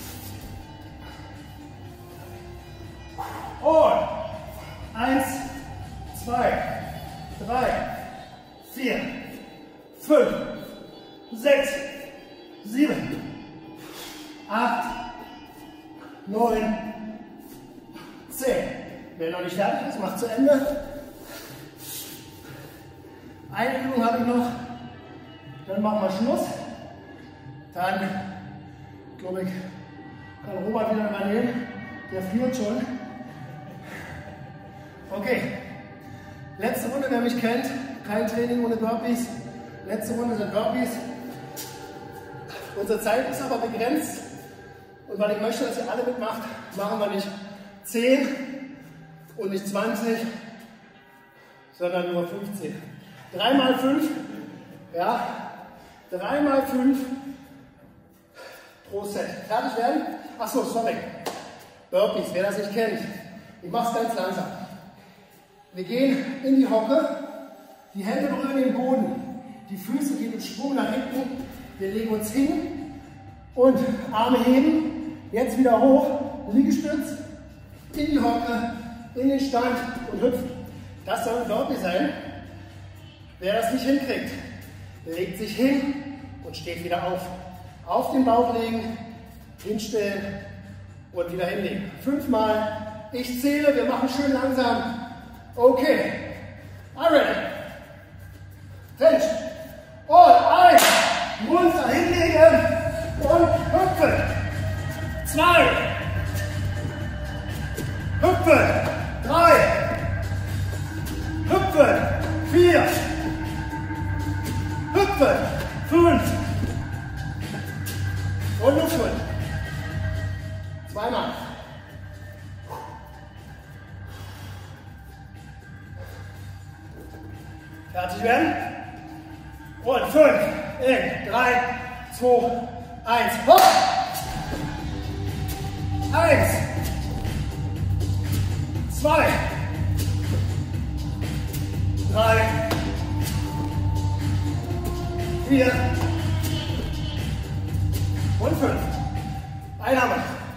Und 1, 2, 3, 4, 5, 6, 7, 8, 9, 10. Wer noch nicht fertig ist, macht zu Ende. Eine Übung habe ich noch. Dann machen wir Schluss. Dann, glaube ich, kann Robert wieder übernehmen. Der führt schon. Okay. Letzte Runde, wer mich kennt. Kein Training ohne Burpees. Letzte Runde sind Burpees. Unsere Zeit ist aber begrenzt. Und weil ich möchte, dass ihr alle mitmacht, machen wir nicht 10 und nicht 20, sondern nur 15. 3 mal 5, ja, 3 mal 5 pro Set. Fertig werden? Achso, sorry. Burpees, wer das nicht kennt. Ich mache es ganz langsam. Wir gehen in die Hocke, die Hände berühren den Boden, die Füße gehen im Sprung nach hinten, wir legen uns hin und Arme heben, jetzt wieder hoch, Liegestütz, in die Hocke, in den Stand und hüpfen. Das soll ein Burpee sein. Wer das nicht hinkriegt, legt sich hin und steht wieder auf. Auf den Bauch legen, hinstellen und wieder hinlegen. 5 Mal. Ich zähle, wir machen schön langsam. Okay. All ready. Finish. Und 1. Munter hinlegen und hüpfen. 2. Hüpfen. 3. Hüpfen. 4. Hüpfen. 5. Und Luft holen. Zweimal. Fertig werden. Und 5 in 3, 2, 1. Hopp! 1, 2, 3, 4 und 5. Einarmen.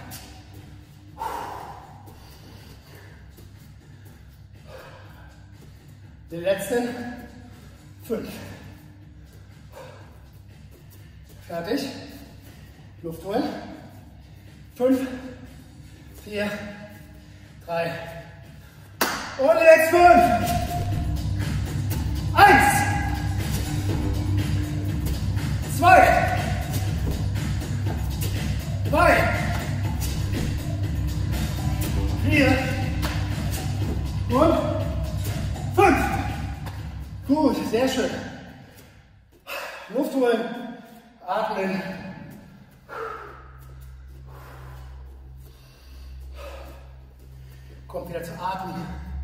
Den letzten 5. Fertig. Luft holen. 5, 4, 3 und jetzt 5. 1, 2, 3, 4 und 5. Gut, sehr schön. Luft holen, atmen. Kommt wieder zu atmen.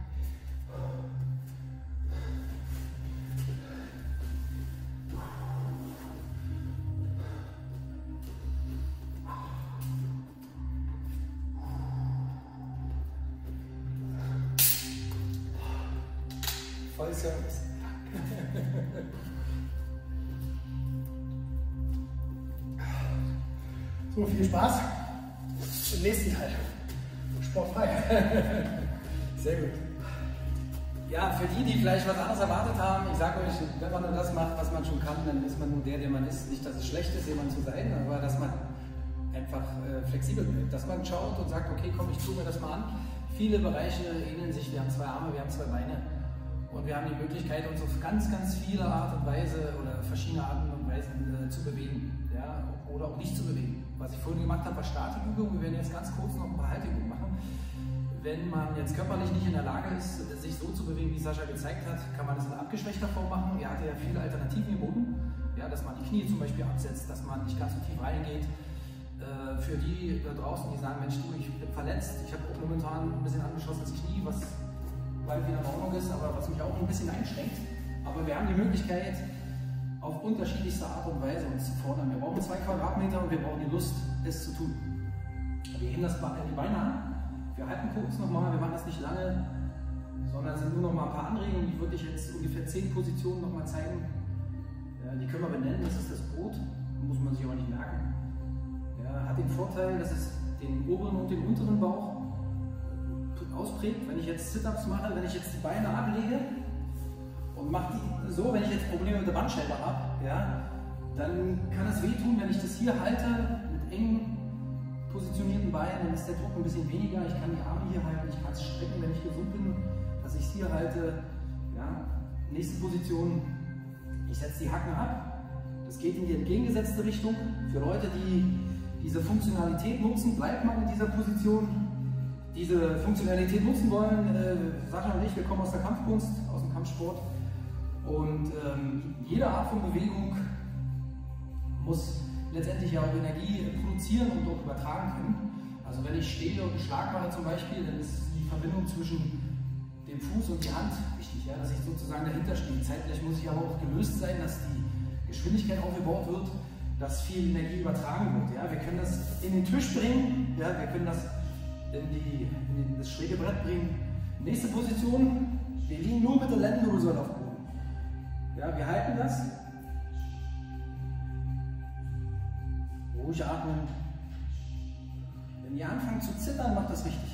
Vollservice. So, viel Spaß im nächsten Teil. Sportfrei. Sehr gut. Ja, für die, die vielleicht was anderes erwartet haben, ich sage euch, wenn man nur das macht, was man schon kann, dann ist man nur der man ist. Nicht, dass es schlecht ist, jemand zu sein, aber dass man einfach flexibel bleibt. Dass man schaut und sagt, okay, komm, ich tue mir das mal an. Viele Bereiche ähneln sich. Wir haben 2 Arme, wir haben 2 Beine. Und wir haben die Möglichkeit, uns auf ganz, ganz viele Art und Weise oder verschiedene Arten und Weisen zu bewegen. Ja? Oder auch nicht zu bewegen. Was ich vorhin gemacht habe, war Statikübungen. Wir werden jetzt ganz kurz noch ein paar Halteübungen machen. Wenn man jetzt körperlich nicht in der Lage ist, sich so zu bewegen, wie Sascha gezeigt hat, kann man das in abgeschwächter Form machen. Er hatte ja viele Alternativen geboten, ja, dass man die Knie zum Beispiel absetzt, dass man nicht ganz so tief reingeht. Für die da draußen, die sagen, Mensch, du, ich bin verletzt, ich habe auch momentan ein bisschen angeschossenes Knie, was bald wieder in Ordnung ist, aber was mich auch ein bisschen einschränkt. Aber wir haben die Möglichkeit, auf unterschiedlichste Art und Weise uns zu fordern. Wir brauchen 2 Quadratmeter und wir brauchen die Lust, es zu tun. Wir heben die Beine an. Wir halten kurz nochmal, wir machen das nicht lange, sondern es sind nur noch mal ein paar Anregungen, die würde ich jetzt ungefähr 10 Positionen noch mal zeigen. Ja, die können wir benennen, das ist das Brot, muss man sich aber nicht merken. Ja, hat den Vorteil, dass es den oberen und den unteren Bauch ausprägt. Wenn ich jetzt Sit-Ups mache, wenn ich jetzt die Beine ablege und mache die so, wenn ich jetzt Probleme mit der Bandscheibe habe, ja, dann kann es wehtun, wenn ich das hier halte mit engen positionierten Beinen, dann ist der Druck ein bisschen weniger. Ich kann die Arme hier halten, ich kann es strecken, wenn ich gesund bin, dass ich es hier halte. Ja. Nächste Position, ich setze die Hacken ab. Das geht in die entgegengesetzte Richtung. Für Leute, die diese Funktionalität nutzen, bleibt man in dieser Position. Diese Funktionalität nutzen wollen, Sascha und ich, wir kommen aus der Kampfkunst, aus dem Kampfsport. Und jede Art von Bewegung muss letztendlich ja auch Energie produzieren und auch übertragen können. Also wenn ich stehe und einen Schlag mache zum Beispiel, dann ist die Verbindung zwischen dem Fuß und die Hand wichtig, ja, dass ich sozusagen dahinter stehe. Zeitgleich muss ich aber auch gelöst sein, dass die Geschwindigkeit aufgebaut wird, dass viel Energie übertragen wird. Ja. Wir können das in den Tisch bringen, ja, wir können das in das schräge Brett bringen. Nächste Position, wir liegen nur mit der Lendenwirbelsäule auf dem Boden. Ja, wir halten das. Ruhig atmen. Wenn ihr anfangt zu zittern, macht das richtig.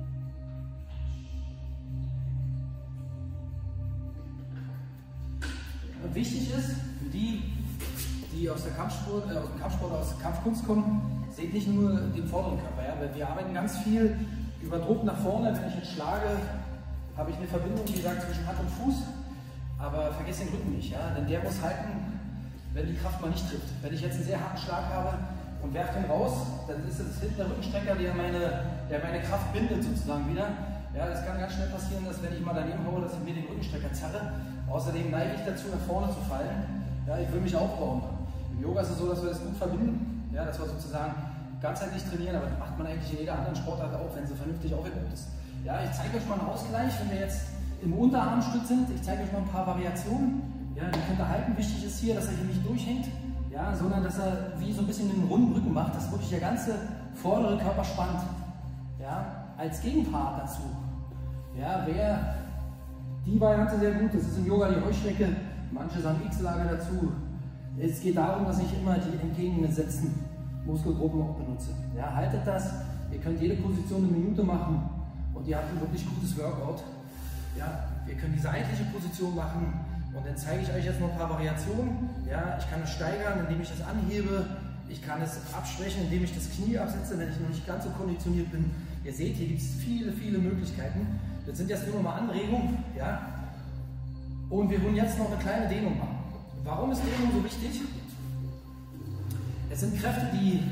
Und wichtig ist, für die, die aus dem Kampfsport, aus der Kampfkunst kommen, seht nicht nur den vorderen Körper. Ja? Weil wir arbeiten ganz viel über Druck nach vorne. Wenn ich jetzt schlage, habe ich eine Verbindung, wie gesagt, zwischen Hand und Fuß. aber vergesst den Rücken nicht, ja? Denn der muss halten, wenn die Kraft mal nicht trifft. Wenn ich jetzt einen sehr harten Schlag habe und werfe den raus, dann ist es hinten der Rückenstrecker, der meine Kraft bindet sozusagen wieder. Ja, das kann ganz schnell passieren, dass wenn ich mal daneben haue, dass ich mir den Rückenstrecker zerre. Außerdem neige ich dazu, nach vorne zu fallen. Ja, ich will mich aufbauen. Im Yoga ist es so, dass wir das gut verbinden, ja, dass wir sozusagen ganzheitlich trainieren, aber das macht man eigentlich in jeder anderen Sportart auch, wenn sie vernünftig aufgebaut ist. Ja, ich zeige euch mal einen Ausgleich, wenn wir jetzt im Unterarmstütz sind. Ich zeige euch mal ein paar Variationen. Ja, die könnt ihr halten. Wichtig ist hier, dass er hier nicht durchhängt, ja, sondern dass er wie so ein bisschen einen runden Rücken macht, dass wirklich der ganze vordere Körper spannt. Ja, als Gegenpart dazu. Ja, wäre die Variante sehr gut. Das ist im Yoga die Heuschrecke. Manche sagen X-Lage dazu. Es geht darum, dass ich immer die entgegengesetzten Muskelgruppen auch benutze. Ja, haltet das. Ihr könnt jede Position eine Minute machen und ihr habt ein wirklich gutes Workout. Ja, wir können die seitliche Position machen und dann zeige ich euch jetzt noch ein paar Variationen. Ja, ich kann es steigern, indem ich das anhebe. Ich kann es abschwächen, indem ich das Knie absetze, wenn ich noch nicht ganz so konditioniert bin. Ihr seht, hier gibt es viele, viele Möglichkeiten. Das sind jetzt nur noch mal Anregungen. Ja? Und wir wollen jetzt noch eine kleine Dehnung machen. Warum ist Dehnung so wichtig? Es sind Kräfte,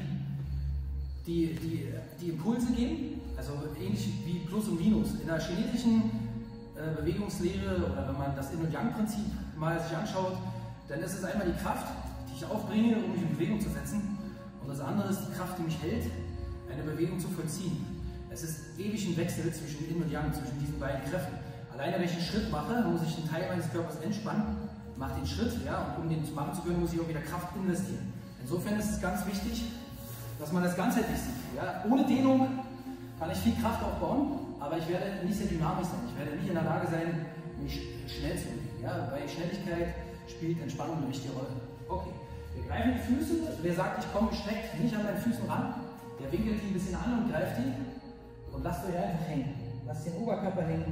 die Impulse geben, also ähnlich wie Plus und Minus. In der chinesischen Bewegungslehre oder wenn man das Yin- und Yang-Prinzip mal sich anschaut, dann ist es einmal die Kraft, die ich aufbringe, um mich in Bewegung zu setzen, und das andere ist die Kraft, die mich hält, eine Bewegung zu vollziehen. Es ist ewig ein Wechsel zwischen Yin und Yang, zwischen diesen beiden Kräften. Alleine wenn ich einen Schritt mache, muss ich einen Teil meines Körpers entspannen, mache den Schritt, ja, und um den machen zu können, muss ich auch wieder Kraft investieren. Insofern ist es ganz wichtig, dass man das ganzheitlich sieht. Ja. Ohne Dehnung kann ich viel Kraft aufbauen, aber ich werde nicht sehr dynamisch sein. Ich werde nicht in der Lage sein, mich schnell zu bewegen. Ja. Bei Schnelligkeit spielt Entspannung eine wichtige Rolle. Okay, wir greifen die Füße. Wer sagt, ich komme gestreckt nicht an meinen Füßen ran, der winkelt die ein bisschen an und greift die und lasst euch einfach hängen. Lasst den Oberkörper hängen.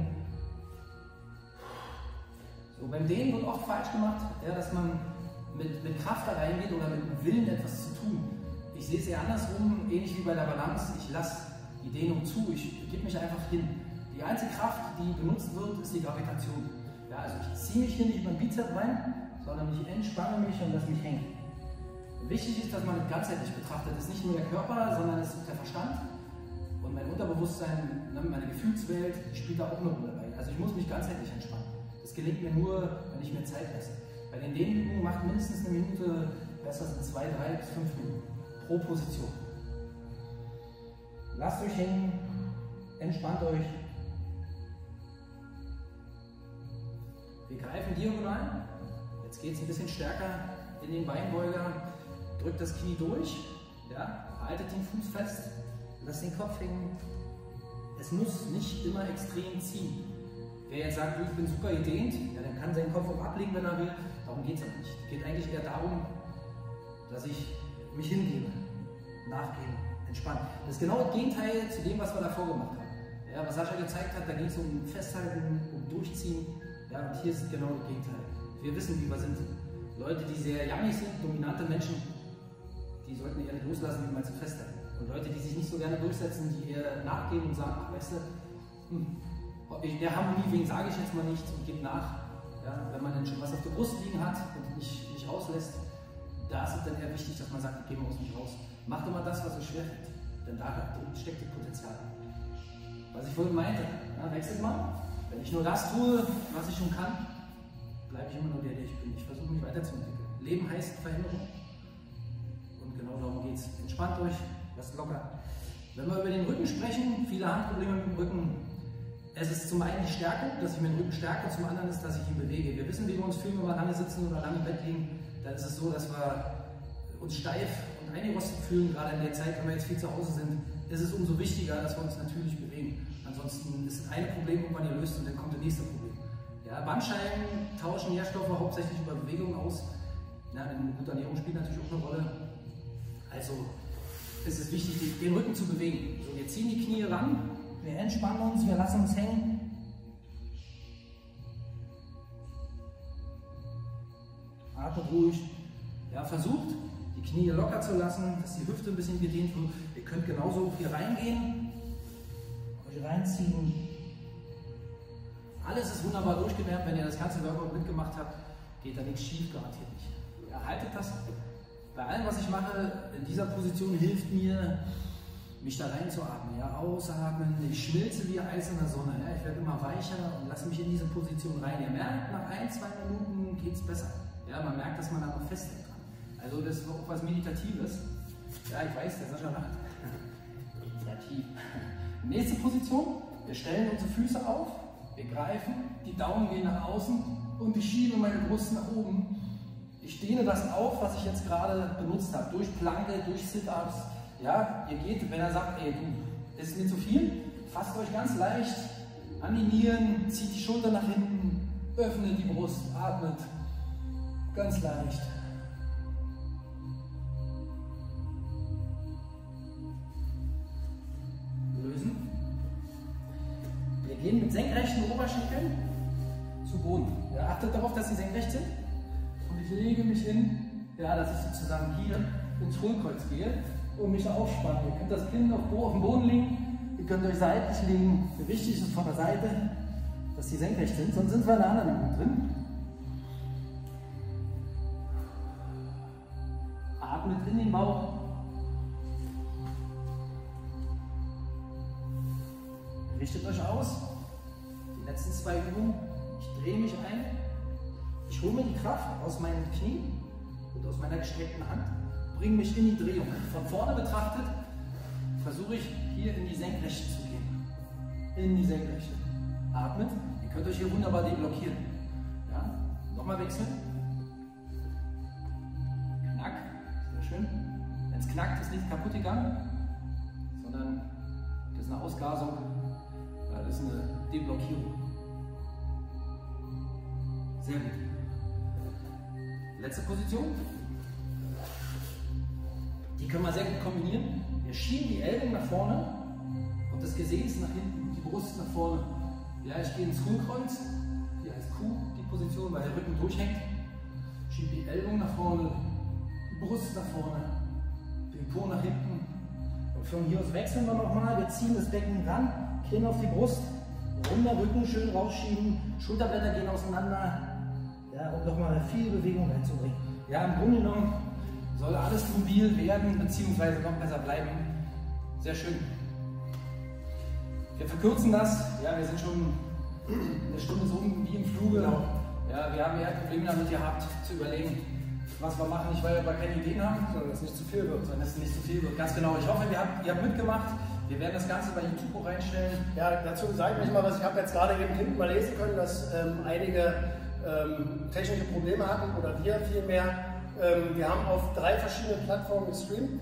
So, beim Dehnen wird oft falsch gemacht, ja, dass man mit Kraft da reingeht oder mit dem Willen etwas zu tun. Ich sehe es eher andersrum, ähnlich wie bei der Balance. Ich lasse die Dehnung zu, ich gebe mich einfach hin. Die einzige Kraft, die benutzt wird, ist die Gravitation. Ja, also ich ziehe mich hier nicht über den Bizeps rein, sondern ich entspanne mich und lasse mich hängen. Wichtig ist, dass man das ganzheitlich betrachtet. Es ist nicht nur der Körper, sondern es ist der Verstand. Und mein Unterbewusstsein, meine Gefühlswelt, die spielt da auch eine Rolle bei. Also ich muss mich ganzheitlich entspannen. Das gelingt mir nur, wenn ich mir Zeit lasse. Bei den Dehnübungen macht mindestens eine Minute, besser sind 2, 3 bis 5 Minuten pro Position. Lasst euch hängen, entspannt euch. Wir greifen diagonal. Jetzt geht es ein bisschen stärker in den Beinbeuger. Drückt das Knie durch, ja, haltet den Fuß fest, lasst den Kopf hängen. Es muss nicht immer extrem ziehen. Wer jetzt sagt, ich bin super gedehnt, ja, dann kann seinen Kopf auch ablegen, wenn er will. Darum geht es aber nicht. Es geht eigentlich eher darum, dass ich mich hingebe, nachgebe, entspannen. Das ist genau das Gegenteil zu dem, was wir davor gemacht haben. Ja, was Sascha gezeigt hat, da ging es um Festhalten, um Durchziehen. Ja, und hier ist genau das Gegenteil. Wir wissen, wie wir sind. Leute, die sehr jammig sind, dominante Menschen, die sollten eher nicht loslassen, wie man sie festhalten. Und Leute, die sich nicht so gerne durchsetzen, die eher nachgeben und sagen, ach, weißt du, der Harmonie wegen sage ich jetzt mal nichts und geht nach. Ja, wenn man dann schon was auf der Brust liegen hat und nicht rauslässt, da ist es dann eher wichtig, dass man sagt, ich gehe mal aus mich raus. Macht immer das, was euch schwerfällt, denn da steckt das Potenzial. Was ich vorhin meinte, ja, wechselt mal. Wenn ich nur das tue, was ich schon kann, bleibe ich immer nur der ich bin. Ich versuche mich weiterzuentwickeln. Leben heißt Veränderung. Und genau darum geht es. Entspannt euch, lasst locker. Wenn wir über den Rücken sprechen, viele haben Probleme mit dem Rücken. Es ist zum einen die Stärke, dass ich meinen Rücken stärke, zum anderen ist, dass ich ihn bewege. Wir wissen, wie wir uns fühlen, wenn wir lange sitzen oder lange im Bett liegen. Dann ist es so, dass wir uns steif und eingerostet fühlen, gerade in der Zeit, wenn wir jetzt viel zu Hause sind. Ist es umso wichtiger, dass wir uns natürlich bewegen. Ansonsten ist das eine Problem irgendwann gelöst und dann kommt das nächste Problem. Ja, Bandscheiben tauschen Nährstoffe hauptsächlich über Bewegung aus. Ja, eine gute Ernährung spielt natürlich auch eine Rolle. Also ist es wichtig, den Rücken zu bewegen. So, wir ziehen die Knie ran, wir entspannen uns, wir lassen uns hängen. Atmet ruhig. Ja, versucht, die Knie locker zu lassen, dass die Hüfte ein bisschen gedehnt wird. Ihr könnt genauso hier reingehen, euch reinziehen. Alles ist wunderbar durchgewärmt. Wenn ihr das ganze Workout mitgemacht habt, geht da nichts schief, garantiert nicht. Erhaltet das. Bei allem, was ich mache, in dieser Position hilft mir, mich da reinzuatmen. Ja? Ausatmen, ich schmilze wie Eis in der Sonne. Ja? Ich werde immer weicher und lasse mich in diese Position rein. Ihr merkt, nach 1-2 Minuten geht es besser. Ja? Man merkt, dass man da noch festhält dran. Also das ist auch was Meditatives. Ja, ich weiß, der Sascha lacht. Meditativ. Nächste Position. Wir stellen unsere Füße auf, wir greifen, die Daumen gehen nach außen und ich schiebe meine Brust nach oben. Ich dehne das auf, was ich jetzt gerade benutzt habe, durch Planke, durch Sit-Ups. Ja, ihr geht, wenn er sagt, ey, du, das ist mir zu viel, fasst euch ganz leicht an die Nieren, zieht die Schulter nach hinten, öffnet die Brust, atmet ganz leicht. Lösen. Wir gehen mit senkrechten Oberschenkeln zu Boden. Ja, achtet darauf, dass sie senkrecht sind. Und ich lege mich hin, ja, dass ich sozusagen hier ins Hohlkreuz gehe und mich aufspannen. Ihr könnt das Kinn auf dem Boden legen, ihr könnt euch seitlich legen. Wichtig ist von der Seite, dass die senkrecht sind, sonst sind wir in einer anderen Übung drin. Atmet in den Bauch. Richtet euch aus. Die letzten 2 Übungen. Ich drehe mich ein. Ich hole mir die Kraft aus meinen Knien und aus meiner gestreckten Hand, bringe mich in die Drehung. Von vorne betrachtet versuche ich hier in die Senkrechte zu gehen. In die Senkrechte. Atmet. Ihr könnt euch hier wunderbar deblockieren. Ja? Nochmal wechseln. Knack. Sehr schön. Wenn es knackt, ist nichts kaputt gegangen, sondern das ist eine Ausgasung. Das ist eine Deblockierung. Sehr gut. Letzte Position. Die können wir sehr gut kombinieren. Wir schieben die Ellbogen nach vorne und das Gesäß nach hinten, die Brust nach vorne. Ja, ich gehe ins Hohlkreuz, hier als Q die Position, weil der Rücken durchhängt. Schiebe die Ellbogen nach vorne, die Brust nach vorne, den Po nach hinten. Und von hier aus wechseln wir nochmal. Wir ziehen das Becken ran, Kinn auf die Brust, runder Rücken schön rausschieben, Schulterblätter gehen auseinander. Ja, um nochmal viel Bewegung reinzubringen. Ja, im Grunde genommen soll alles mobil werden, beziehungsweise noch besser bleiben. Sehr schön. Wir verkürzen das. Ja, wir sind schon eine Stunde so wie im Fluge. Genau. Ja, wir haben eher Probleme damit gehabt, zu überlegen, was wir machen. Nicht, weil wir aber keine Ideen haben, Sondern dass es nicht zu viel wird. sondern dass es nicht zu viel wird. Ganz genau. Ich hoffe, ihr habt mitgemacht. Wir werden das Ganze bei YouTube reinstellen. Ja, dazu sage ich mal was. Ich habe jetzt gerade eben hinten mal lesen können, dass einige technische Probleme hatten, oder wir vielmehr. Wir haben auf 3 verschiedene Plattformen gestreamt.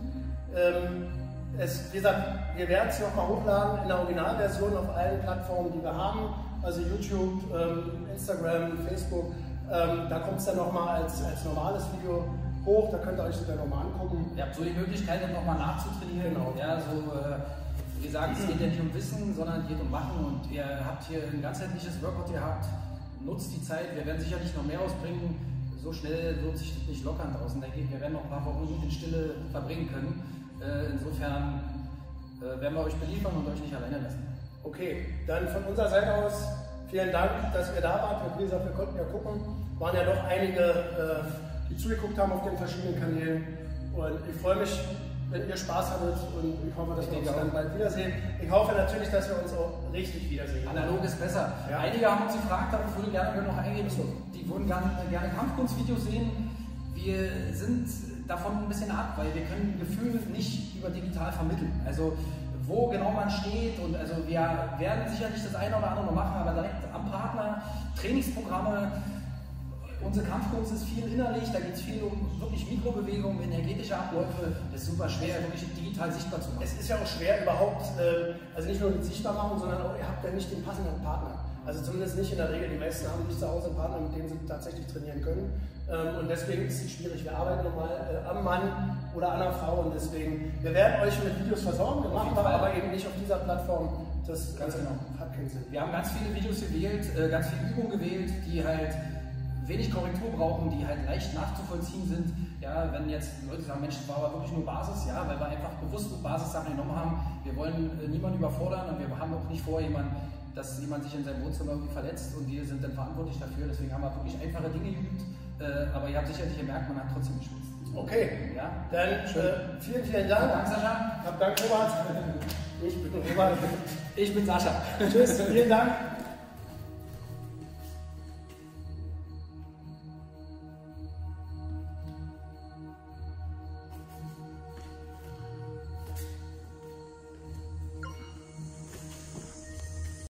Wie gesagt, wir werden es nochmal hochladen in der Originalversion auf allen Plattformen, die wir haben. Also YouTube, Instagram, Facebook. Da kommt es dann nochmal als normales Video hoch. Da könnt ihr euch das dann nochmal angucken. Ihr habt so die Möglichkeit, nochmal nachzutrainieren. Genau. Ja, so, wie gesagt, es geht ja nicht um Wissen, sondern es geht um Machen. Und ihr habt hier ein ganzheitliches Workout gehabt. Nutzt die Zeit. Wir werden sicherlich noch mehr ausbringen. So schnell wird sich das nicht lockern draußen. Wir werden noch ein paar Wochen in Stille verbringen können. Insofern werden wir euch beliefern und euch nicht alleine lassen. Okay, dann von unserer Seite aus vielen Dank, dass ihr da wart. Wie gesagt, wir konnten ja gucken. Waren ja doch einige, die zugeguckt haben auf den verschiedenen Kanälen. Und ich freue mich, wenn ihr Spaß hattet, und ich hoffe, dass wir uns dann bald wiedersehen. Ich hoffe natürlich, dass wir uns auch richtig wiedersehen. Analog ist besser. Ja. Einige haben uns gefragt, aber ich würde gerne noch eingehen, die würden gerne Kampfkunstvideos sehen. Wir sind davon ein bisschen ab, weil wir können Gefühle nicht über digital vermitteln. Also wo genau man steht, und also wir werden sicherlich das eine oder andere noch machen, aber direkt am Partner, Trainingsprogramme. Unsere Kampfkunst ist viel innerlich, da geht es viel um wirklich Mikrobewegungen, energetische Abläufe. Das ist super schwer, wirklich digital sichtbar zu machen. Es ist ja auch schwer überhaupt, also nicht nur mit sichtbar machen, sondern auch, ihr habt ja nicht den passenden Partner. Also zumindest nicht in der Regel. Die meisten haben nicht zu Hause einen Partner, mit dem sie tatsächlich trainieren können. Und deswegen ist es schwierig. Wir arbeiten nochmal am Mann oder an der Frau, und deswegen, wir werden euch mit Videos versorgen, wir machen aber eben nicht auf dieser Plattform. Das ganz genau. Hat keinen Sinn. Wir haben ganz viele Videos gewählt, ganz viele Übungen gewählt, die halt wenig Korrektur brauchen, die halt leicht nachzuvollziehen sind. Ja, wenn jetzt Leute sagen, Mensch, das war aber wirklich nur Basis, ja, weil wir einfach bewusst Basissachen genommen haben. Wir wollen niemanden überfordern, und wir haben auch nicht vor, jemanden dass jemand sich in seinem Wohnzimmer irgendwie verletzt und wir sind dann verantwortlich dafür. Deswegen haben wir wirklich einfache Dinge geübt, aber ihr habt sicherlich gemerkt, man hat trotzdem geschwitzt. Okay, ja? Dann vielen, vielen Dank. Danke, Sascha. Danke, Robert. Ich bin Robert. Ich bin Sascha. Tschüss, vielen Dank.